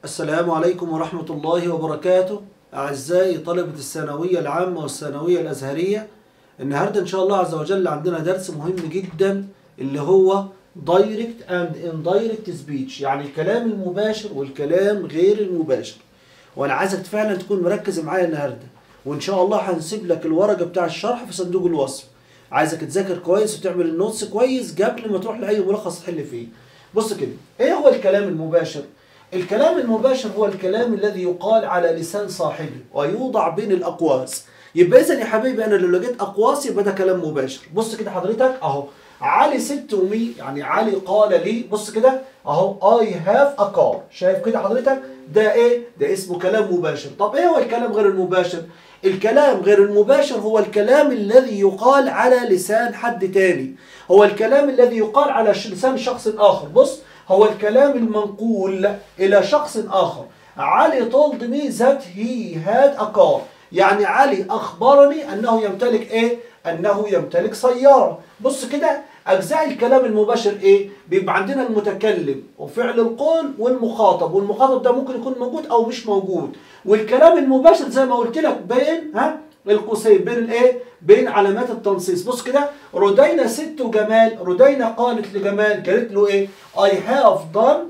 السلام عليكم ورحمة الله وبركاته. أعزائي طلبة الثانوية العامة والثانوية الأزهرية، النهاردة إن شاء الله عز وجل عندنا درس مهم جدا اللي هو Direct and Indirect Speech، يعني الكلام المباشر والكلام غير المباشر. وأنا عايزك فعلا تكون مركز معايا النهاردة، وإن شاء الله هنسيب لك الورقة بتاع الشرح في صندوق الوصف. عايزك تذاكر كويس وتعمل النوتس كويس قبل ما تروح لأي ملخص تحل فيه. بص كده، إيه هو الكلام المباشر؟ الكلام المباشر هو الكلام الذي يقال على لسان صاحبه ويوضع بين الأقواس. يبقى إذا يا حبيبي أنا لو لقيت أقواس يبقى ده كلام مباشر. بص كده حضرتك أهو، علي ست ومي، يعني علي قال لي، بص كده أهو I have a car. شايف كده حضرتك؟ ده إيه؟ ده اسمه كلام مباشر. طب إيه هو الكلام غير المباشر؟ الكلام غير المباشر هو الكلام الذي يقال على لسان حد تاني، هو الكلام الذي يقال على لسان شخص آخر. بص، هو الكلام المنقول إلى شخص آخر. علي told me that he had a car، يعني علي أخبرني أنه يمتلك إيه؟ أنه يمتلك سيارة. بص كده، أجزاء الكلام المباشر إيه؟ بيبقى عندنا المتكلم وفعل القول والمخاطب، والمخاطب ده ممكن يكون موجود أو مش موجود. والكلام المباشر زي ما قلت لك بين القوسين، بين الايه؟ بين علامات التنصيص. بص كده، ردينا ست جمال، ردينا قالت لجمال، قالت له ايه؟ I have done،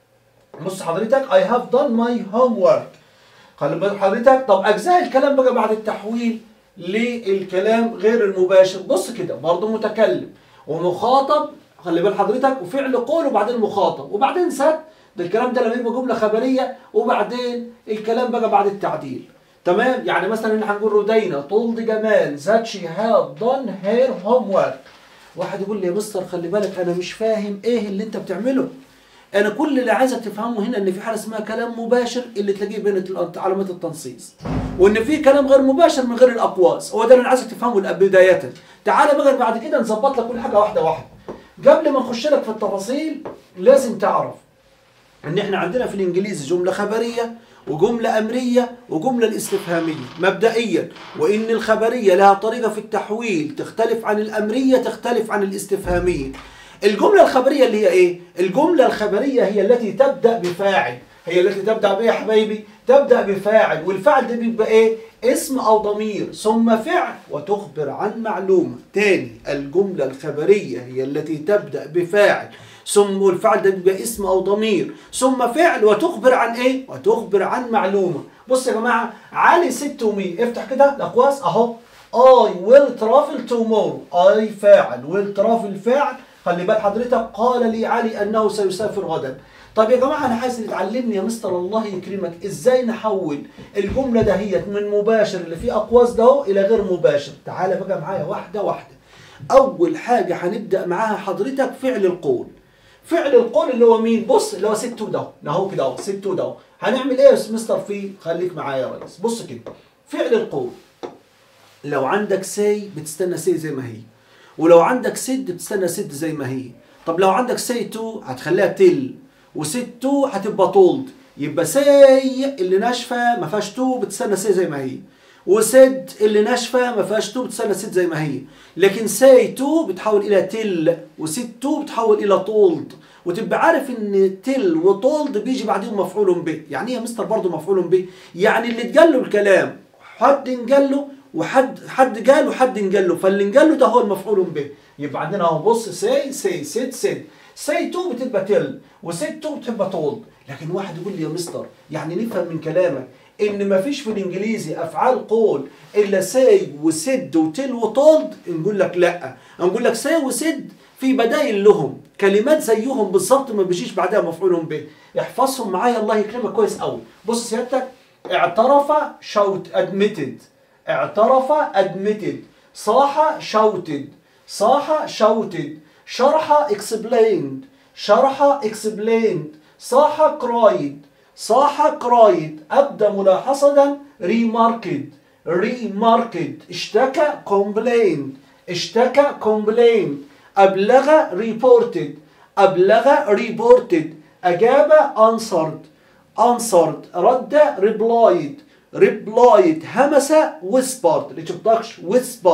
بص حضرتك I have done my homework. خلي بالك حضرتك. طب اجزاء الكلام بقى بعد التحويل للكلام غير المباشر، بص كده برضه متكلم ومخاطب، خلي بال حضرتك، وفعل قول وبعدين مخاطب وبعدين سد. ده الكلام ده لما يبقى جمله خبريه، وبعدين الكلام بقى بعد التعديل. تمام؟ يعني مثلا احنا هنقول ردينا told جمال that she had done her homework. واحد يقول لي يا مستر خلي بالك انا مش فاهم ايه اللي انت بتعمله. انا كل اللي عايزك تفهمه هنا ان في حاله اسمها كلام مباشر اللي تلاقيه بين علامات التنصيص، وان في كلام غير مباشر من غير الاقواس. هو ده اللي انا عايزك تفهمه بدايه. تعالى بقى بعد كده نظبط لك كل حاجه واحده واحده. قبل ما نخش لك في التفاصيل لازم تعرف ان احنا عندنا في الانجليزي جمله خبريه وجملة أمرية وجملة الاستفهامية مبدئيا، وإن الخبرية لها طريقة في التحويل تختلف عن الأمرية، تختلف عن الاستفهامية. الجملة الخبرية اللي هي إيه؟ الجملة الخبرية هي التي تبدأ بفاعل، هي التي تبدأ بإيه يا حبايبي؟ تبدأ بفاعل، والفاعل ده بيبقى إيه؟ اسم أو ضمير ثم فعل وتخبر عن معلومة. تاني، الجملة الخبرية هي التي تبدأ بفاعل ثم الفعل ده بيبقى اسم او ضمير ثم فعل وتخبر عن ايه؟ وتخبر عن معلومه. بص يا جماعه، علي ست ومي، افتح كده الاقواس اهو. I will travel tomorrow، I فاعل، will travel فاعل. خلي بال حضرتك، قال لي علي انه سيسافر غدا. طب يا جماعه انا عايز تعلمني يا مستر الله يكرمك ازاي نحول الجمله دهيت من مباشر اللي فيه اقواس ده الى غير مباشر. تعالى بقى معايا واحده واحده. اول حاجه هنبدا معاها حضرتك فعل القول. فعل القول اللي هو مين؟ بص، اللي هو ست وده اهو كده اهو، ست وده اهو. هنعمل ايه يا مستر فيه؟ خليك معايا يا ريس. بص كده، فعل القول لو عندك سي بتستنى سي زي ما هي، ولو عندك سد بتستنى سد زي ما هي. طب لو عندك سي تو هتخليها تل، وست تو هتبقى تولد. يبقى سي اللي ناشفه ما فيهاش تو بتستنى سي زي ما هي، وسد اللي ناشفه ما فيهاش تو بتستنى سد زي ما هي. لكن سي تو بتحول الى تل، وست تو بتحول الى تولد. وتبقى عارف ان تل وتولد بيجي بعدين مفعول به. يعني ايه يا مستر برضه مفعول به؟ يعني اللي اتقال له الكلام حد انقال له وحد قال وحد انقال له، فاللي انقال له ده هو المفعول به. يبقى عندنا اهو، بص، سي سد سد. سي تو بتبقى تل، وست تو بتبقى تولد. لكن واحد يقول لي يا مستر يعني نفهم من كلامك ان مفيش في الانجليزي افعال قول الا سي وسد وتل وتولد. نقول لك لا، نقول لك سي وسد في بدايل لهم كلمات زيهم بالظبط ما بيجيش بعدها مفعول به. احفظهم معايا الله يكرمك كويس قوي. بص سيادتك، اعترف شوت ادميتد، اعترف ادميتد، صاح شوتد، صاح شوتد، شرح اكسبليند، شرح اكسبليند، صاح كرايد، صاح كرايد، أبدى ملاحظة ريماركد، ريماركد، اشتكى كومبلين، اشتكى كومبلين، أبلغ ريبورتد، أبلغ ريبورتد، أجاب answered، answered، رد replied، replied، همس whispered، اللي شفتكش whispered.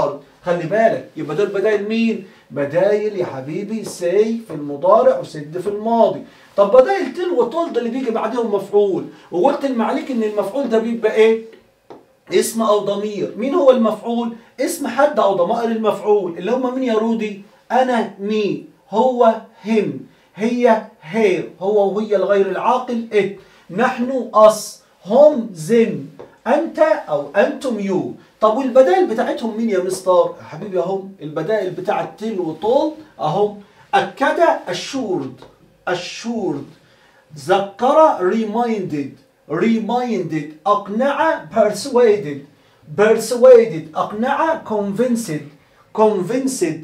خلي بالك، يبقى دول بدايل مين؟ بدايل يا حبيبي سي في المضارع وسد في الماضي. طب بدايل تل وتولد اللي بيجي بعدهم مفعول، وقلت المعليك ان المفعول ده بيبقى ايه؟ اسم او ضمير. مين هو المفعول؟ اسم حد او ضمائر المفعول اللي هم مين يا رودي؟ انا مي، هو هم، هي هير، هو وهي الغير العاقل ات، نحن اس، هم زم، انت او انتم يو. طب والبدائل بتاعتهم مين يا مستر؟ يا حبيبي اهم البدائل بتاعت تل وطول اهم. اكد assured، assured، ذكر reminded، reminded، أقنع persuaded، persuaded، أقنع convinced، convinced،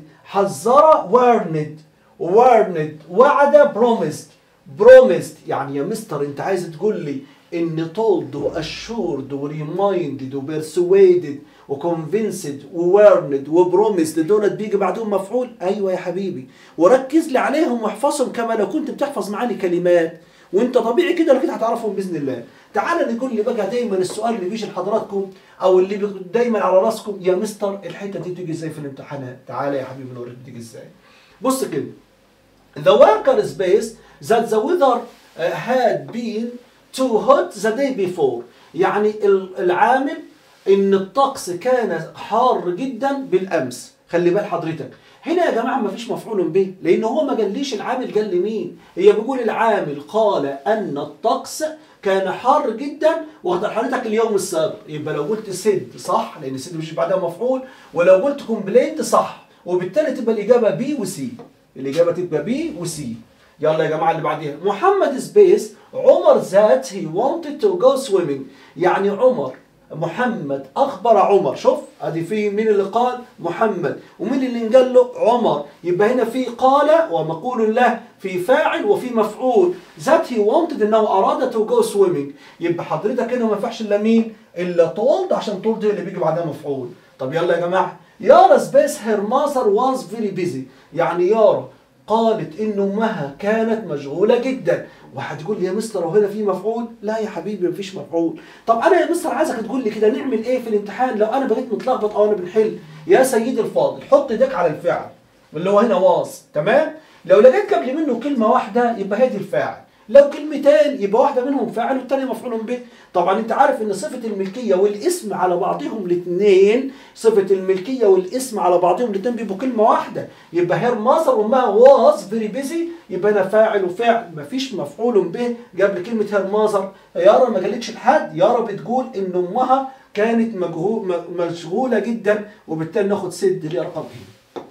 حذر warned، warned، وعد promised، promised. يعني يا مستر أنت عايز تقول لي إن told و assured و reminded و persuaded و convinced و warned و promised دولت بيجي بعدهم مفعول؟ أيوة يا حبيبي، وركز لي عليهم واحفظهم كما لو كنت بتحفظ معاني كلمات، وانت طبيعي كده لو كده هتعرفهم باذن الله. تعال نقول لي بقى دايما السؤال اللي بيجي لحضراتكم او اللي دايما على راسكم، يا مستر الحته دي بتيجي ازاي في الامتحانات؟ تعالى يا حبيبي نوريك بتيجي ازاي. بص كده، the worker space that the weather had been too hot the day before. يعني العامل ان الطقس كان حار جدا بالامس. خلي بال حضرتك هنا يا جماعه ما فيش مفعول به، لان هو ما قاليش العامل، قال لي مين؟ هي بيقول العامل قال ان الطقس كان حار جدا واخد حضرتك اليوم السابق. يبقى لو قلت سد صح لان سد مش بعدها مفعول، ولو قلت كومبلينت صح، وبالتالي تبقى الاجابه بي وسي. الاجابه تبقى بي وسي. يلا يا جماعه اللي بعديها، محمد سبيس عمر ذات he wanted to go swimming. يعني عمر، محمد اخبر عمر. شوف ادي في مين اللي قال؟ محمد. ومين اللي قال له؟ عمر. يبقى هنا في قال ومقول له، في فاعل وفي مفعول. ذات he wanted انه اراد to go swimming. يبقى حضرتك هنا ما ينفعش الا مين؟ الا told، عشان told اللي بيجي بعدها مفعول. طب يلا يا جماعه، يارا سبيس her mother was very busy. يعني يارا قالت إن أمها كانت مشغولة جدا. واحد يقول لي يا مستر وهنا في مفعول؟ لا يا حبيبي مفيش مفعول. طب أنا يا مستر عايزك تقول لي كده نعمل إيه في الامتحان لو أنا بقيت متلخبط أو أنا بنحل؟ يا سيدي الفاضل حط إيدك على الفعل اللي هو هنا واص، تمام؟ لو لقيت قبل منه كلمة واحدة يبقى هي دي الفاعل، لو كلمتين يبقى واحدة منهم فاعل والتانية مفعول به. طبعا انت عارف ان صفة الملكية والاسم على بعضهم الاثنين، صفة الملكية والاسم على بعضهم الاثنين بيبقوا كلمة واحدة. يبقى هير ماذر امها واز فيري بيزي، يبقى انا فاعل وفعل، مفيش مفعول به قبل كلمة هير ماذر. يارا ما قالتش لحد، يارا بتقول ان امها كانت مشغولة جدا، وبالتالي ناخد سد ليه رقم ايه.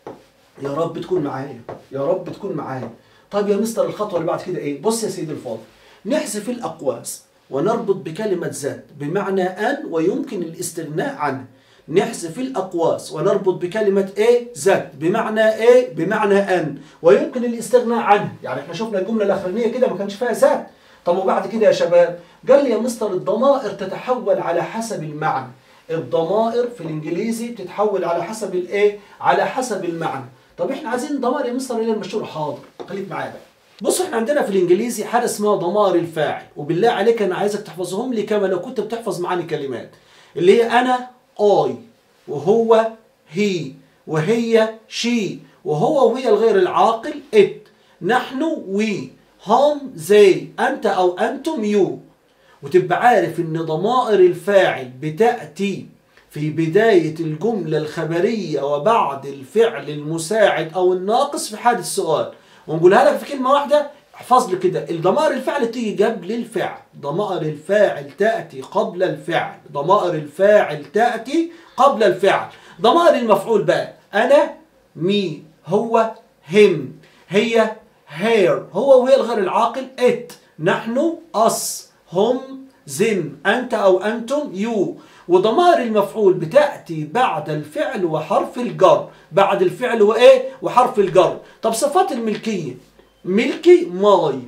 يا رب تكون معايا، يا رب تكون معايا. طيب يا مستر الخطوة اللي بعد كده ايه؟ بص يا سيدي الفاضل، نحذف الأقواس ونربط بكلمة ذات بمعنى أن ويمكن الاستغناء عنه. نحذف الأقواس ونربط بكلمة ايه؟ ذات بمعنى ايه؟ بمعنى أن ويمكن الاستغناء عنه. يعني احنا شفنا الجملة الأخرانية كده ما كانش فيها ذات. طب وبعد كده يا شباب؟ قال لي يا مستر الضمائر تتحول على حسب المعنى. الضمائر في الإنجليزي بتتحول على حسب الايه؟ على حسب المعنى. طب احنا عايزين ضمائر يا مستر اللي هي المشهورة. حاضر خليك معايا بقى. بص احنا عندنا في الانجليزي حاجه اسمها ضمائر الفاعل، وبالله عليك انا عايزك تحفظهم لي كما لو كنت بتحفظ معاني كلمات، اللي هي انا اي، وهو هي، وهي شي، وهو وهي الغير العاقل ات، نحن وي، هم زي، انت او انتم يو. وتبقى عارف ان ضمائر الفاعل بتاتي في بداية الجملة الخبرية وبعد الفعل المساعد أو الناقص في حال السؤال. ونقولها لك في كلمة واحدة، احفظ لي كده، الضمائر الفعل تيجي قبل الفعل، ضمائر الفاعل تأتي قبل الفعل، ضمائر الفاعل تأتي قبل الفعل. ضمائر المفعول بقى، أنا مي، هو هم، هي هير، هو وهي الغير العاقل ات، نحن أس، هم زم، أنت أو أنتم يو. وضمائر المفعول بتأتي بعد الفعل وحرف الجر، بعد الفعل وإيه؟ وحرف الجر. طب صفات الملكية، ملكي ماي،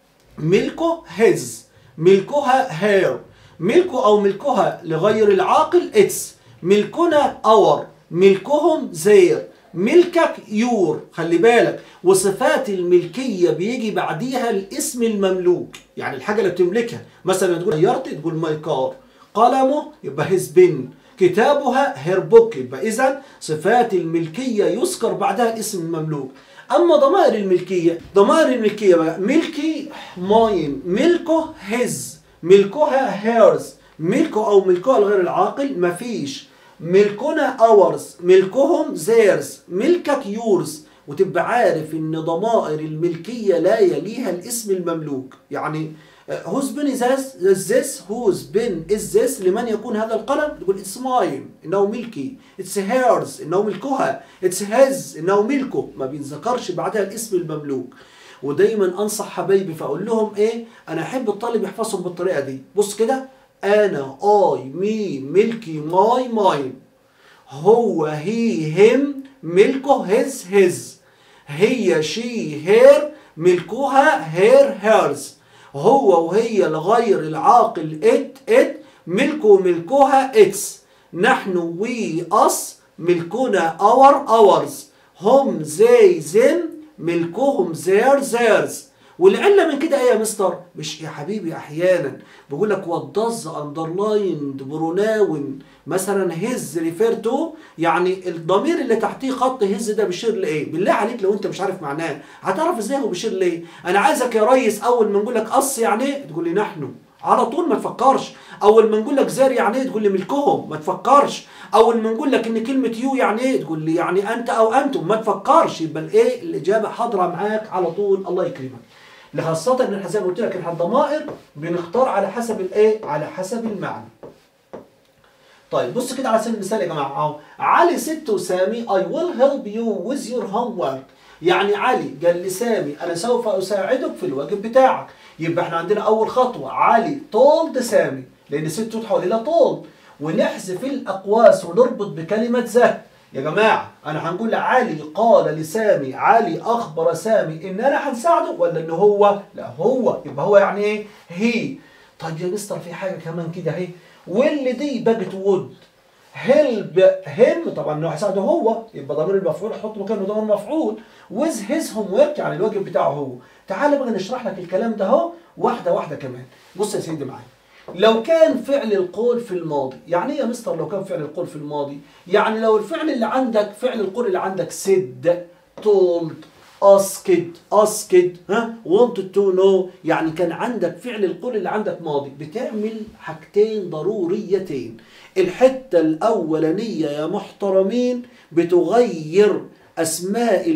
ملكه هز، ملكها هير، ملكه أو ملكها لغير العاقل اتس، ملكنا اور، ملكهم زير، ملكك يور. خلي بالك، وصفات الملكية بيجي بعديها الاسم المملوك، يعني الحاجة اللي بتملكها. مثلا تقول سيارتي تقول ماي كار، قلمه يبقى هيز بن، كتابها هير بوك. يبقى إذا صفات الملكية يذكر بعدها الاسم المملوك. أما ضمائر الملكية، ضمائر الملكية بقى ملكي ماين، ملكه هز، ملكها هيرز، ملكه أو ملكها الغير العاقل مفيش، ملكنا اورز، ملكهم زيرز، ملكك يورز. وتبقى عارف ان ضمائر الملكية لا يليها الاسم المملوك. يعني whose pen is this whose pen is this لمن يكون هذا القلم؟ تقول it's mine انه ملكي، it's hers انه ملكها، it's his انه ملكه. ما بينذكرش بعدها الاسم المملوك. ودايما انصح حبايبي فاقول لهم ايه، انا احب الطالب يحفظهم بالطريقه دي. بص كده، انا اي مي ملكي ماي ماين، هو هي هم ملكه هز هز، هي شي هير ملكها هير هيرز، هو وهي الغير العاقل ات ملكه ملكها اتس، نحن وي اس ملكنا اورز، هم زي زم ملكهم زيرز. والعله من كده ايه يا مستر؟ مش يا حبيبي احيانا بقول لك what does underlined pronoun مثلا هز ريفير تو، يعني الضمير اللي تحتيه خط هز ده بيشير لايه؟ بالله عليك لو انت مش عارف معناه هتعرف ازاي هو بيشير لايه؟ انا عايزك يا ريس اول ما نقول لك قص يعني ايه تقول لي نحن، على طول ما تفكرش. اول ما نقول لك زار يعني ايه تقول لي ملكهم، ما تفكرش. اول ما نقول لك ان كلمه يو يعني ايه تقول لي يعني انت او انتم، ما تفكرش. يبقى الايه الاجابه حاضره معاك على طول. الله يكرمك. خاصة ان احنا زي ما قلت لك احنا الضمائر بنختار على حسب الايه؟ على حسب المعنى. طيب بص كده على سبيل المثال يا جماعه اهو، علي ست وسامي I will help you with your homework. يعني علي قال لسامي انا سوف اساعدك في الواجب بتاعك. يبقى احنا عندنا اول خطوه علي told سامي، لان ست تتحول الى told، ونحذف الاقواس ونربط بكلمه ذات. يا جماعه انا هنقول علي قال لسامي، علي اخبر سامي ان انا هنساعده ولا ان هو؟ لا هو، يبقى هو يعني ايه؟ هي. طيب يا مستر في حاجه كمان كده اهي، واللي دي بقت وود، هيلب هيم طبعا انه هيساعده هو، يبقى ضمير المفعول احط مكانه ضمير مفعول، ويز هيز هوم ورك يعني الواجب بتاعه هو. تعال بقى نشرح لك الكلام ده اهو واحده واحده كمان. بص يا سيدي معايا، لو كان فعل القول في الماضي، يعني ايه يا مستر لو كان فعل القول في الماضي؟ يعني لو الفعل اللي عندك، فعل القول اللي عندك said told asked wanted to know، يعني كان عندك فعل القول اللي عندك ماضي، بتعمل حاجتين ضروريتين. الحته الاولانيه يا محترمين بتغير اسماء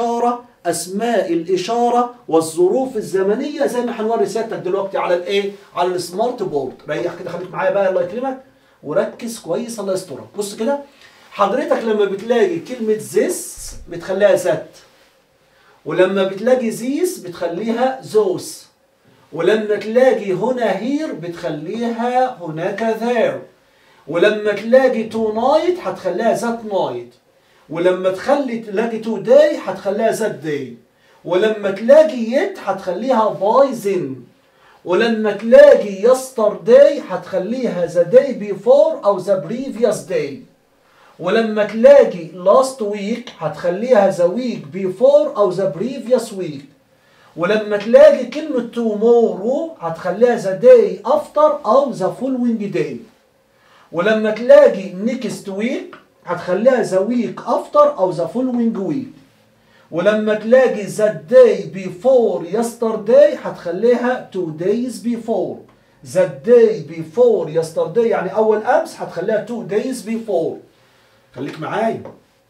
الاشاره والظروف الزمنيه زي ما هنوري سيادتك دلوقتي على الايه؟ على السمارت بورد. ريح كده خليك معايا بقى الله يكرمك وركز كويس الله يسترك. بص كده حضرتك لما بتلاقي كلمه this بتخليها ذات، ولما بتلاقي زيس بتخليها زوس، ولما تلاقي هنا هير بتخليها هناك ذير، ولما تلاقي تو نايت هتخليها ذات نايت، ولما تلاقي تو داي هتخليها ذات داي، ولما تلاقي يت هتخليها باي زن، ولما تلاقي يستر داي هتخليها ذا داي بيفور او ذا بريفيوس داي، ولما تلاقي last week هتخليها the week before أو the previous week، ولما تلاقي كلمة tomorrow هتخليها the day after أو the following day، ولما تلاقي next week هتخليها the week after أو the following week، ولما تلاقي the day before yesterday هتخليها 2 days before، the day before yesterday يعني أول أمس هتخليها 2 days before. خليك معايا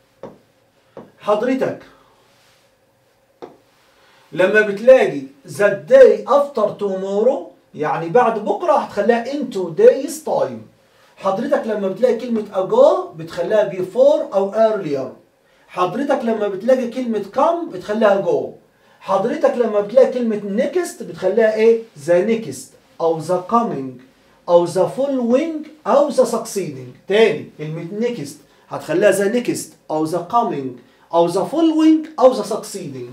حضرتك لما بتلاقي the day after tomorrow يعني بعد بكرة هتخليها in 2 days time. حضرتك لما بتلاقي كلمة ago بتخليها before أو earlier. حضرتك لما بتلاقي كلمة come بتخليها go. حضرتك لما بتلاقي كلمة next بتخليها ايه؟ the next أو the coming أو the following أو the succeeding. تاني كلمة next هتخليها the next أو the coming أو the following أو the succeeding.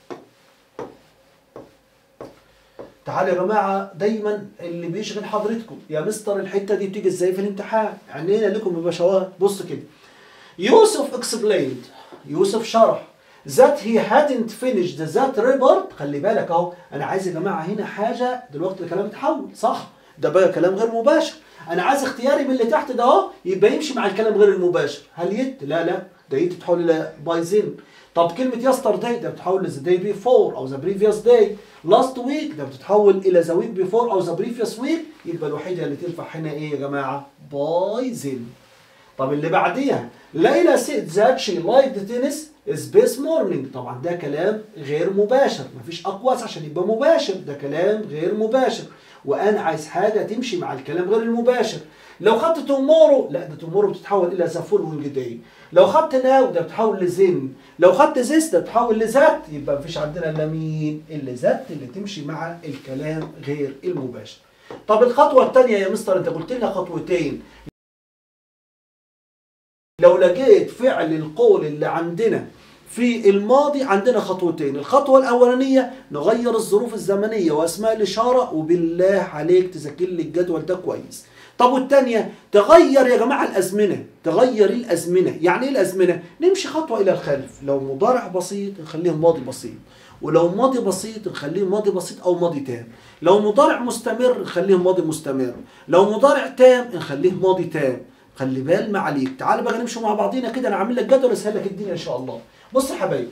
تعالوا يا جماعة دايما اللي بيشغل حضرتكم يا مستر الحتة دي بتيجي ازاي في الامتحان؟ عينينا لكم يا باشوات. بص كده يوسف explained، يوسف شرح that he hadn't finished that report. خلي بالك اهو انا عايز يا جماعة هنا حاجة دلوقتي الكلام اتحول صح؟ ده بقى كلام غير مباشر. انا عايز اختياري من اللي تحت ده اهو يبقى يمشي مع الكلام غير المباشر. هل يت؟ لا لا، ده يت تتحول الى باي زين. طب كلمه yesterday ده بتتحول ل the day before او the previous day. last week ده بتتحول الى the week before او the previous week. يبقى الوحيده اللي تنفع هنا ايه يا جماعه؟ باي زين. طب اللي بعديها ليلى said that she liked tennis this morning. طبعا ده كلام غير مباشر، مفيش اقواس عشان يبقى مباشر، ده كلام غير مباشر، وانا عايز حاجه تمشي مع الكلام غير المباشر. لو خدت tomorrow لا، ده tomorrow بتتحول الى the following day. لو خدت now ده بتتحول لزين. لو خدت this ده بتتحول لذات. يبقى مفيش عندنا الا مين؟ الا ذات اللي تمشي مع الكلام غير المباشر. طب الخطوه الثانيه يا مستر انت قلت لنا خطوتين. لو لقيت فعل القول اللي عندنا في الماضي عندنا خطوتين. الخطوة الأولانية نغير الظروف الزمنية وأسماء الإشارة، وبالله عليك تذاكر لي الجدول ده كويس. طب والثانية تغير يا جماعة الأزمنة. تغير الأزمنة. يعني إيه الأزمنة؟ نمشي خطوة إلى الخلف. لو مضارع بسيط نخليه ماضي بسيط، ولو ماضي بسيط نخليه ماضي بسيط أو ماضي تام. لو مضارع مستمر نخليه ماضي مستمر. لو مضارع تام نخليه ماضي تام. خلي بال ما عليك. تعال بقى نمشي مع بعضينا كده، انا عامل لك جدول اسهل لك الدنيا ان شاء الله. بص يا حبايبي،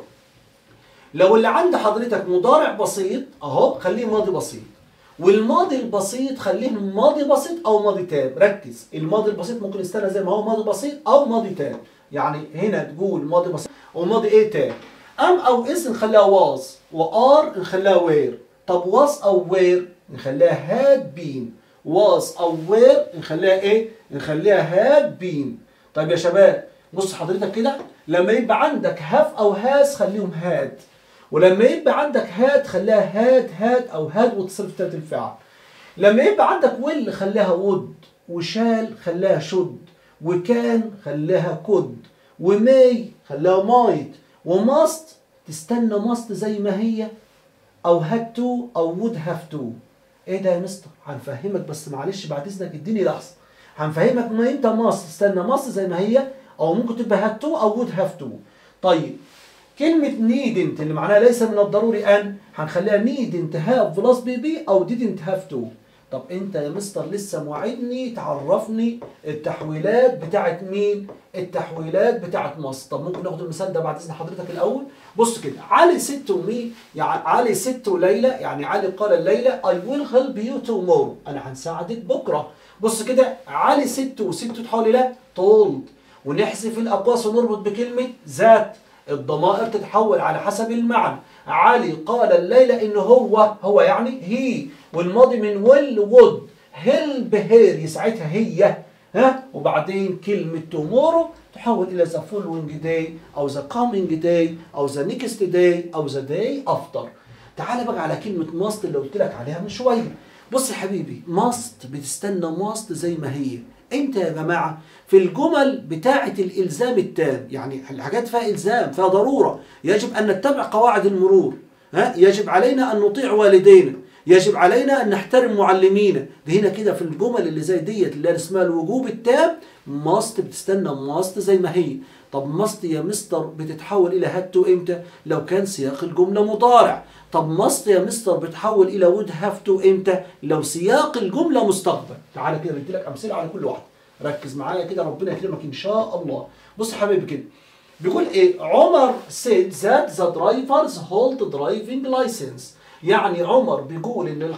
لو اللي عند حضرتك مضارع بسيط اهو خليه ماضي بسيط، والماضي البسيط خليه ماضي بسيط او ماضي تام. ركز، الماضي البسيط ممكن يستنى زي ما هو ماضي بسيط او ماضي تام. يعني هنا تقول ماضي بسيط وماضي ايه تام. ام او اس نخليها واز، وار نخليها وير. طب واز او وير نخليها هاد بين. واز او وير نخليها ايه؟ نخليها هاد بين. طيب يا شباب بص حضرتك كده، لما يبقى عندك هاف او هاز خليهم هاد، ولما يبقى عندك هاد خليها هاد او هاد وتصرف تالت الفعل. لما يبقى عندك ويل خليها وود، وشال خليها شود، وكان خليها كود، وماي خليها مايت، وماست تستنى ماست زي ما هي، او هاد تو او وود هاف تو. ايه ده يا مستر؟ هنفهمك بس معلش بعد اذنك اديني لحظه. هنفهمك ما انت ماست تستنى ماست زي ما هي، او ممكن تبقى هاد تو او وود هاف تو. طيب كلمة needn't اللي معناها ليس من الضروري أن هنخليها needn't have plus بي أو didn't have to. طب أنت يا مستر لسه موعدني تعرفني التحويلات بتاعت مين؟ التحويلات بتاعت مصر. طب ممكن ناخد المثال ده بعد إذن حضرتك الأول؟ بص كده، علي ست ومين؟ يعني علي ست وليلى، يعني علي قال ليلى I will help you tomorrow. أنا هنساعدك بكرة. بص كده، علي ست وست تحول إلى told، ونحذف الأقواس ونربط بكلمة ذات. الضمائر تتحول على حسب المعنى. علي قال الليلة إن هو يعني هي، والماضي من ويل وود، هيلب هير يساعدها هي، ها. وبعدين كلمة تومورو تحول إلى ذا فولوينج داي أو ذا كامينج داي أو ذا نيكست داي أو ذا داي أفتر. تعال بقى على كلمة ماست اللي قلت لك عليها من شوية. بص يا حبيبي، ماست بتستنى ماست زي ما هي. امتى يا جماعة؟ في الجمل بتاعة الإلزام التام، يعني الحاجات فيها إلزام، فيها ضرورة، يجب أن نتبع قواعد المرور، ها؟ يجب علينا أن نطيع والدينا، يجب علينا أن نحترم معلمينا. دي هنا كده في الجمل اللي زي ديت اللي اسمها الوجوب التام، ماست بتستنى ماست زي ما هي. طب ماست يا مستر بتتحول إلى هاد تو امتى؟ لو كان سياق الجملة مضارع. طب ماست يا مستر بتحول إلى وود هاف تو امتى؟ لو سياق الجملة مستقبل. تعالى كده بدي لك أمثلة على كل واحد. ركز معايا كده ربنا يكرمك إن شاء الله. بص يا حبيبي كده، بيقول إيه؟ عمر said that the drivers hold driving license. يعني عمر بيقول إن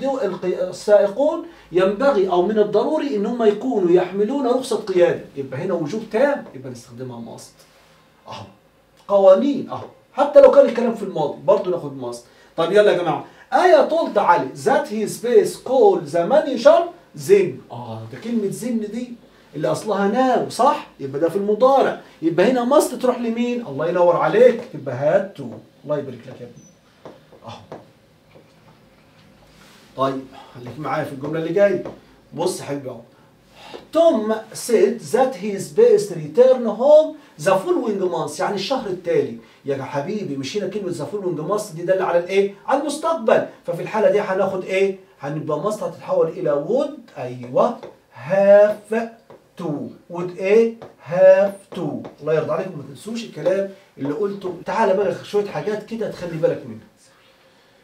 السائقون ينبغي أو من الضروري إن هم يكونوا يحملون رخصة قيادة. يبقى هنا وجوب تام، يبقى نستخدمها ماست. أهو قوانين أهو، حتى لو كان الكلام في الماضي برضه ناخد ماست. طب يلا يا جماعة، آية told علي that his space call the manager زن. ده كلمة زن دي اللي أصلها ناو، صح؟ يبقى ده في المضارع. يبقى هنا ماست تروح لمين؟ الله ينور عليك، يبقى هاد تو. الله يبارك لك يا ابني. أهو. طيب خليك معايا في الجملة اللي جاية. بص يا حبيبي أهو. توم said that he is best return home the following month، يعني الشهر التالي. يا حبيبي مش هنا كلمة the following month دي دل على الإيه؟ على المستقبل. ففي الحالة دي هناخد إيه؟ هنبقى ماست هتتحول إلى would، أيوه، have to. would إيه؟ have to. الله يرضى عليكم ما تنسوش الكلام اللي قلته. تعالى بقى شوية حاجات كده تخلي بالك منها.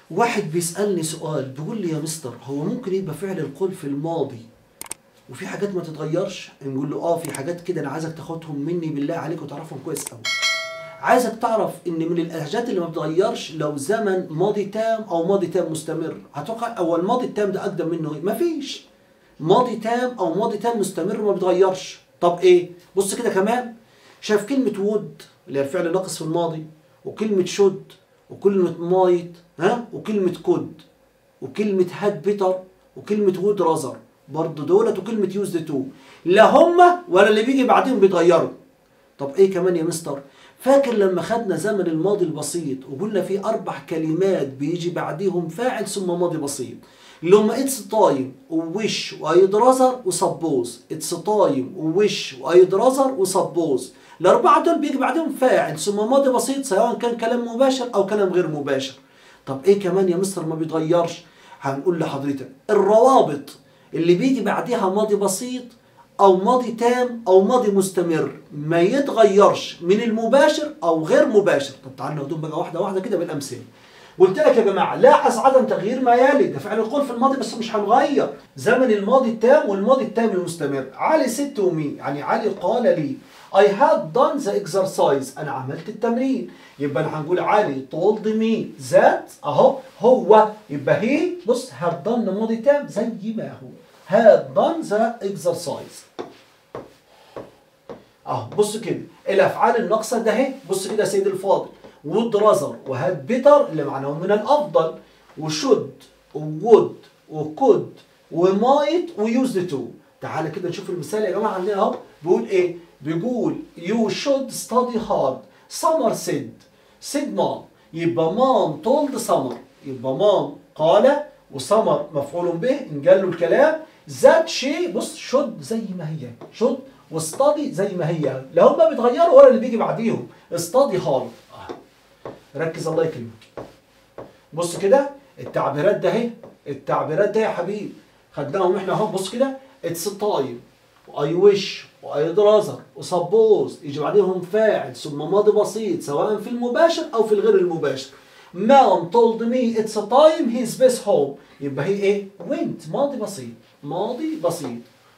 واحد بيسألني سؤال بيقول لي يا مستر هو ممكن يبقى فعل القول في الماضي وفي حاجات ما تتغيرش؟ نقول له في حاجات كده انا عايزك تاخدهم مني بالله عليك وتعرفهم كويس قوي. عايزك تعرف ان من الحاجات اللي ما بتتغيرش لو زمن ماضي تام او ماضي تام مستمر. هتوقع هو الماضي التام ده اقدم منه ايه؟ مفيش. ماضي تام او ماضي تام مستمر ما بيتغيرش. طب ايه؟ بص كده كمان، شايف كلمة وود اللي هي الفعل ناقص في الماضي، وكلمة شود، وكلمة مايت، وكلمة كود، وكلمة هاد بيتر، وكلمة وود رازر، برضه دولت، وكلمة يوزد تو، لا هما ولا اللي بيجي بعدين بيتغيروا. طب ايه كمان يا مستر؟ فاكر لما خدنا زمن الماضي البسيط وقلنا في 4 كلمات بيجي بعديهم فاعل ثم ماضي بسيط، اللي هم اتس تايم ووش وايد رازر وسبوز. اتس تايم ووش وايد رازر وسبوز، ال4 دول بيجي بعدهم فاعل ثم ماضي بسيط سواء كان كلام مباشر او كلام غير مباشر. طب ايه كمان يا مستر ما بيتغيرش؟ هنقول لحضرتك الروابط اللي بيجي بعدها ماضي بسيط او ماضي تام او ماضي مستمر ما يتغيرش من المباشر او غير مباشر. طب تعالوا ندوم بقى واحده واحده كده بالامثله. قلت لك يا جماعه لاحظ عدم تغيير ما يلي، ده فعل القول في الماضي بس مش هنغير زمن الماضي التام والماضي التام المستمر. علي ست ومي، يعني علي قال لي I had done the exercise، انا عملت التمرين. يبقى انا هنقول علي told me that اهو هو، يبقى هي بص had done ماضي تام زي ما هو had done the exercise. اهو بص كده الافعال الناقصه ده اهي، بص كده يا سيدي الفاضل، would rather وهاد better اللي معناهم من الافضل، وشود وود وكود ومايت ويوزد تو. تعالى كده نشوف المثال يا جماعه عندنا اهو. بيقول ايه؟ بيقول you should study hard. Summer said mom. يبقى mom told summer، يبقى mom قال وسمر مفعول به ان قال له الكلام. that she بص should زي ما هي should وستادي زي ما هي، لا هم بيتغيروا ولا اللي بيجي بعديهم. study hard. ركز الله يكرمك. بص كده التعبيرات ده اهي، التعبيرات ده يا حبيبي خدناهم احنا اهو. بص كده اتس تايم واي ويش وايد رازر وسبوز يجي بعديهم فاعل ثم ماضي بسيط سواء في المباشر او في الغير المباشر. مام told me it's a time his best home، يبقى هي ايه؟ went ماضي بسيط، ماضي بسيط.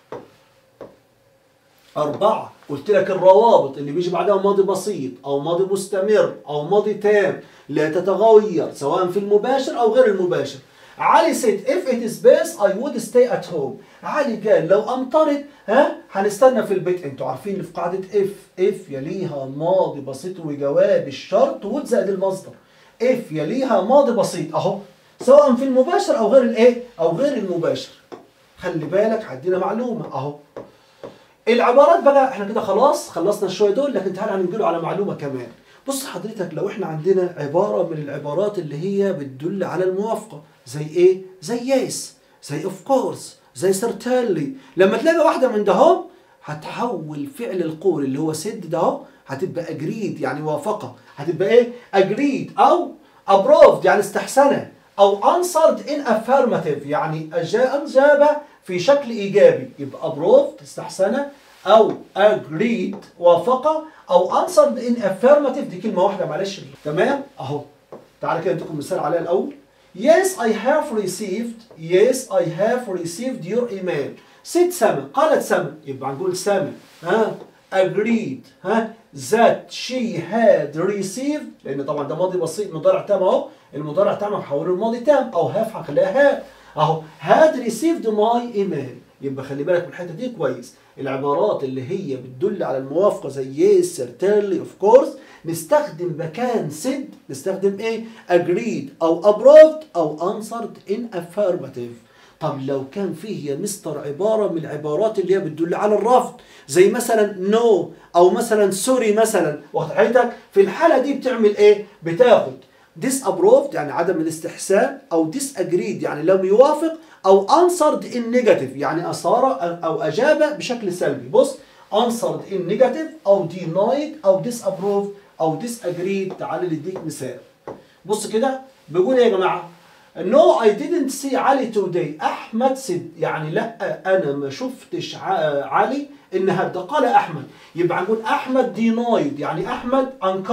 4 قلت لك الروابط اللي بيجي بعدها ماضي بسيط او ماضي مستمر او ماضي تام لا تتغير سواء في المباشر او غير المباشر. علي said if it is best I would stay at home. علي قال لو امطرت هنستنى في البيت. انتوا عارفين اللي في قاعده if يليها ماضي بسيط وجواب الشرط would زائد المصدر. if يليها ماضي بسيط اهو سواء في المباشر او غير الايه او غير المباشر. خلي بالك عندنا معلومه اهو. العبارات بقى احنا كده خلاص خلصنا شويه دول، لكن تعالى هننقله على معلومه كمان. بص حضرتك لو احنا عندنا عباره من العبارات اللي هي بتدل على الموافقه زي ايه؟ زي يس، زي اوف كورس، زي سيرتينلي. لما تلاقي واحده من دههم هتحول فعل القول اللي هو سد ده هتبقى اجريد يعني وافقه، هتبقى ايه؟ اجريد او ابروفد يعني استحسنه، او انسرد ان افيرماتيف يعني اجاب في شكل ايجابي. يبقى ابروفد استحسنه، او اجريد وافقه، او انسرد ان افيرماتيف دي كلمه واحده معلش. تمام اهو. تعالى كده اديكم مثال عليها الاول. Yes I have received your email. said سما، قالت سما، يبقى هنقول سما agreed that she had received، لان طبعا ده ماضي بسيط مضارع تام اهو، المضارع تام هنحوله لماضي تام، او هاف هنخليها had اهو. had received my email. يبقى خلي بالك من الحته دي كويس. العبارات اللي هي بتدل على الموافقه زي yes certainly of course نستخدم مكان said نستخدم ايه؟ agreed او approved او answered in affirmative. طب لو كان فيه يا مستر عباره من العبارات اللي هي بتدل على الرفض زي مثلا no او مثلا sorry مثلا، واخد حضرتك؟ في الحاله دي بتعمل ايه؟ بتاخد disapproved يعني عدم الاستحسان، او disagreed يعني لم يوافق، او answered in negative يعني اثار او اجاب بشكل سلبي. بص answered in negative او denied او disapproved او disagreed. تعالى نديك مثال. بص كده بيقول ايه يا جماعه؟ No I didn't see علي today. احمد said يعني لا انا ما شفتش علي النهارده. قال احمد، يبقى هنقول احمد denied يعني احمد انكر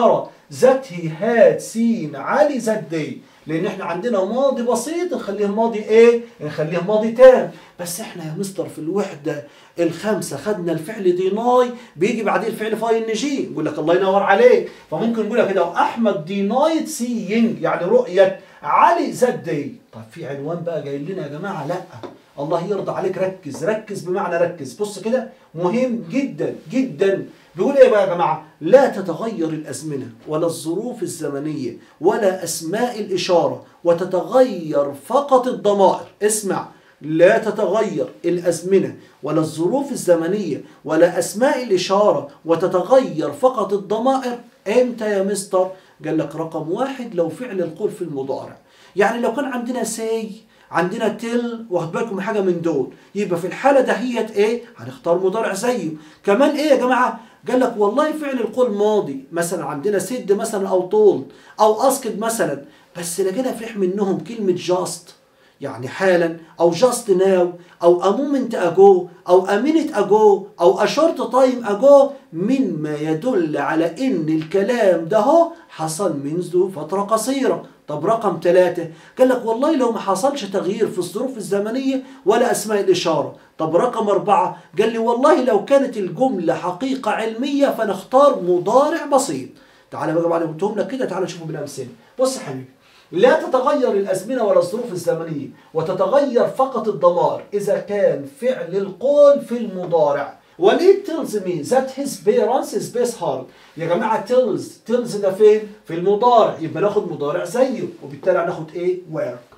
that he had seen علي that day. لان احنا عندنا ماضي بسيط نخليه ماضي ايه؟ نخليه ماضي تام. بس احنا يا مستر في الوحده الخامسه خدنا الفعل ديناي بيجي بعديه الفعل فاي ان جي، نقول لك الله ينور عليك. فممكن نقولها كده احمد دينايد سينج يعني رؤيه علي ذات داي. طب في عنوان بقى جاي لنا يا جماعه، لا الله يرضى عليك ركز، ركز بمعنى ركز. بص كده مهم جدا جدا. بيقول ايه بقى يا جماعه؟ لا تتغير الازمنه ولا الظروف الزمنيه ولا اسماء الاشاره وتتغير فقط الضمائر. اسمع، لا تتغير الازمنه ولا الظروف الزمنيه ولا اسماء الاشاره وتتغير فقط الضمائر. امتى يا مستر؟ قال لك رقم واحد لو فعل القول في المضارع. يعني لو كان عندنا سي، عندنا تل، واخد بالكم من حاجه من دول، يبقى في الحاله دهيت ايه؟ هنختار مضارع زيه. كمان ايه يا جماعه؟ قال لك والله فعل القول ماضي، مثلا عندنا سد مثلا او طول او اسكت مثلا، بس لقينا فرح منهم كلمه جاست يعني حالا، او جاست ناو، او a moment ago، او a minute ago، او a short time ago، مما يدل على ان الكلام ده هو حصل منذ فتره قصيره. طب رقم 3 قال لك والله لو ما حصلش تغيير في الظروف الزمنيه ولا اسماء الاشاره. طب رقم 4 قال لي والله لو كانت الجمله حقيقه علميه فنختار مضارع بسيط. تعالى بقى بعد ما قلتهم لك كده تعالى نشوفهم بالامثله. بص يا حبيبي، لا تتغير الازمنه ولا الظروف الزمنيه وتتغير فقط الضمائر اذا كان فعل القول في المضارع. وليد tells me that his parents space hard. يا جماعه tells ده فين؟ في المضارع، يبقى ناخد مضارع زيه، وبالتالي هناخد ايه؟ work.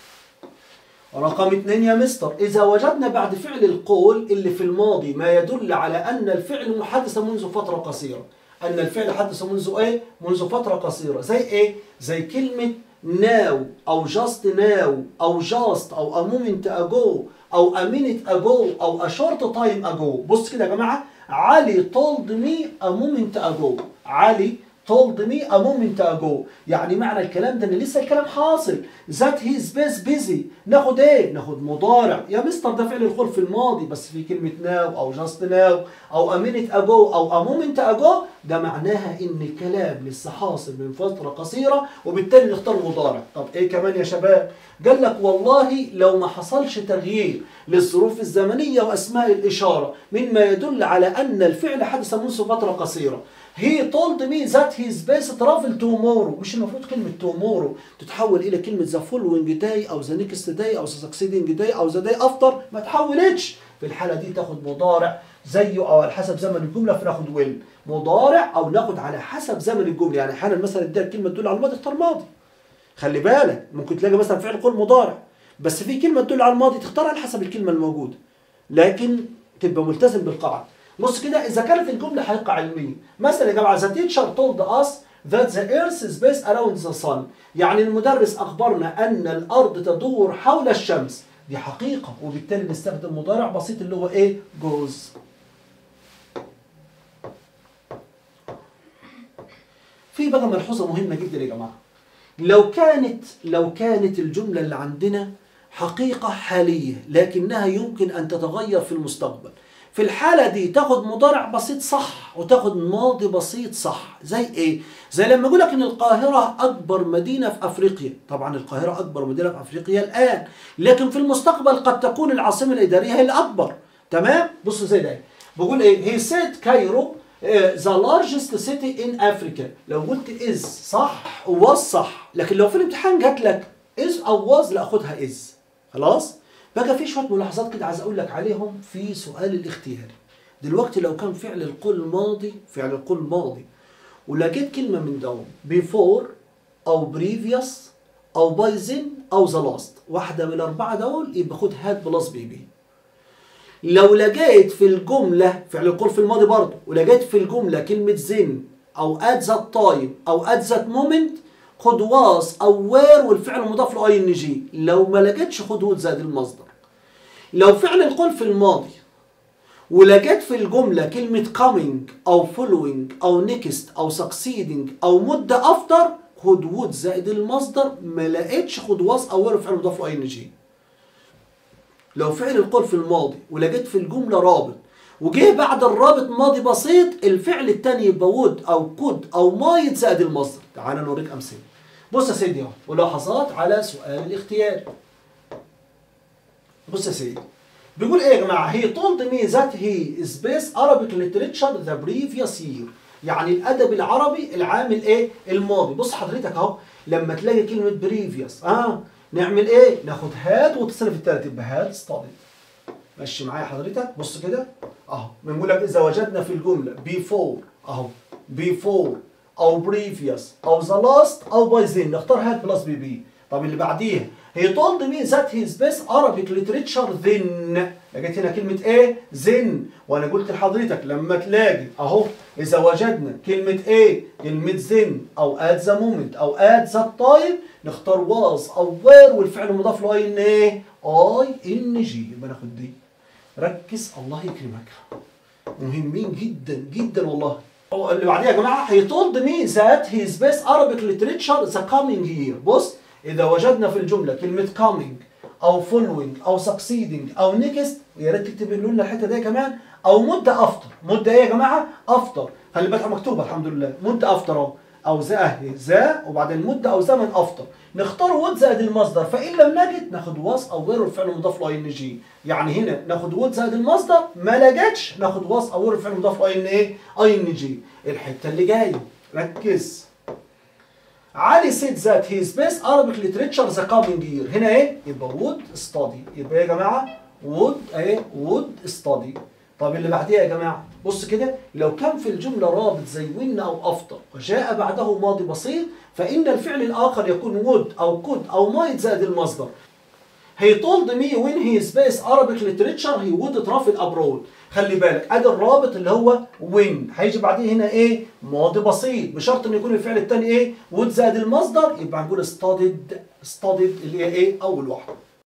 رقم 2 يا مستر، إذا وجدنا بعد فعل القول اللي في الماضي ما يدل على أن الفعل محدث منذ فترة قصيرة. أن الفعل حدث منذ إيه؟ منذ فترة قصيرة. زي إيه؟ زي كلمة now أو just now أو just أو a moment ago أو a minute ago أو a short time ago. بص كده يا جماعة، علي told me a moment ago. علي told me a moment ago، يعني معنى الكلام ده ان لسه الكلام حاصل. that he is busy، ناخد ايه؟ ناخد مضارع. يا مستر ده فعل القول في الماضي بس في كلمة now او just now او a minute ago او a moment ago، ده معناها ان الكلام لسه حاصل من فترة قصيرة، وبالتالي نختار مضارع. طب ايه كمان يا شباب؟ قال لك والله لو ما حصلش تغيير للظروف الزمنية واسماء الاشارة مما يدل على ان الفعل حدث منذ فترة قصيرة. He told me that his best travel tomorrow. مش المفروض كلمة tomorrow تتحول إلى كلمة the following day أو the next day أو the succeeding day أو the day after، ما تحولتش. في الحالة دي تاخد مضارع زيه أو على حسب زمن الجملة، فناخد will مضارع أو ناخد على حسب زمن الجملة. يعني أحيانا مثلا اديها كلمة تدل على الماضي اختار ماضي. خلي بالك ممكن تلاقي مثلا فعل قول مضارع بس في كلمة تدل على الماضي تختار على حسب الكلمة الموجودة، لكن تبقى ملتزم بالقاعدة. بص كده، إذا كانت الجملة حقيقة علمية، مثلا يا جماعة the teacher told us that the earth is based around the sun، يعني المدرس أخبرنا أن الأرض تدور حول الشمس. دي حقيقة، وبالتالي نستخدم مضارع بسيط اللي هو إيه؟ goes. في بقى ملحوظة مهمة جدا يا جماعة، لو كانت الجملة اللي عندنا حقيقة حالية لكنها يمكن أن تتغير في المستقبل، في الحالة دي تاخد مضارع بسيط صح وتاخد ماضي بسيط صح. زي ايه؟ زي لما اقول لك ان القاهرة اكبر مدينة في افريقيا. طبعا القاهرة اكبر مدينة في افريقيا الان، لكن في المستقبل قد تكون العاصمة الادارية هي الاكبر. تمام؟ بصوا زي ده، بقول ايه؟ he said كايرو the largest city in Africa. لو قلت is صح was صح، لكن لو في الامتحان جات لك is او was لا اخدها is. خلاص؟ بقى في شوية ملاحظات كده عايز أقول لك عليهم في سؤال الاختياري. دلوقتي لو كان فعل القول ماضي ولقيت كلمة من دول before أو previous أو by then أو the last، واحدة من الأربعة دول يبقى خد had بلس بي. لو لقيت في الجملة فعل القول في الماضي برضه ولقيت في الجملة كلمة then أو at that time أو at that moment، خد was أو were والفعل مضاف له ing. لو ما لقيتش خد would زائد المصدر. لو فعل القول في الماضي ولقيت في الجملة كلمة coming أو following أو next أو succeeding أو مدة after، خد would زائد المصدر. ما لقيتش خد was أو were والفعل مضاف له ing. لو فعل القول في الماضي ولقيت في الجملة رابط وجه بعد الرابط ماضي بسيط الفعل الثاني يبقى would او could او might زائد المصدر. تعال نوريك امثله. بص يا سيدي اهو ملاحظات على سؤال الاختياري. بص يا سيدي بيقول ايه يا جماعه؟ he told me that he spaced Arabic literature the previous year. يعني الادب العربي العام الايه؟ الماضي. بص حضرتك اهو لما تلاقي كلمه previous نعمل ايه؟ ناخد هاد والتصريف الثالث يبقى هاد studied. ماشي معايا حضرتك؟ بص كده اهو بنقول لك اذا وجدنا في الجمله before اهو before او previous او the last او by then نختار هاد بلس بي بي. طب اللي بعديها he told me that he spaced Arabic literature then. لقيت هنا كلمة ايه؟ then. وانا قلت لحضرتك لما تلاقي اهو اذا وجدنا كلمة ايه؟ كلمة then او at the moment او at that time نختار was او were والفعل مضاف له ان ايه؟ ing. يبقى ناخد دي. ركز الله يكرمك. مهمين جدا جدا والله. اللي بعديها يا جماعة he told me that he spaced Arabic literature the coming year. بص إذا وجدنا في الجملة كلمة coming أو following أو succeeding أو next ويا ريت تكتب لنا الحتة دي كمان أو مدة أفتر. مدة إيه يا جماعة؟ أفتر. خلي بالك مكتوبة الحمد لله مدة أفتر أهو أو ذا وبعدين مدة أو زمن أفتر. نختار would زائد المصدر فإن لم نجد ناخد was أو were والفعل مضاف له ing. يعني هنا ناخد would زائد المصدر ما لقيتش ناخد was أو were والفعل مضاف له ing. الحتة اللي جاية ركز. علي said that he spaced Arabic literature the coming year. هنا ايه؟ يبقى would study. يبقى يا جماعة would ايه؟ would study. طب اللي بعديها يا جماعة بص كده لو كان في الجملة رابط زي when أو after وجاء بعده ماضي بسيط فإن الفعل الآخر يكون would أو could أو might زائد المصدر. He told me when he spaced Arabic literature he would travel abroad. خلي بالك ادي الرابط اللي هو when هيجي بعديه هنا ايه؟ ماضي بسيط بشرط ان يكون الفعل الثاني ايه؟ would زائد المصدر يبقى هنقول studied اللي هي ايه؟ اول واحده.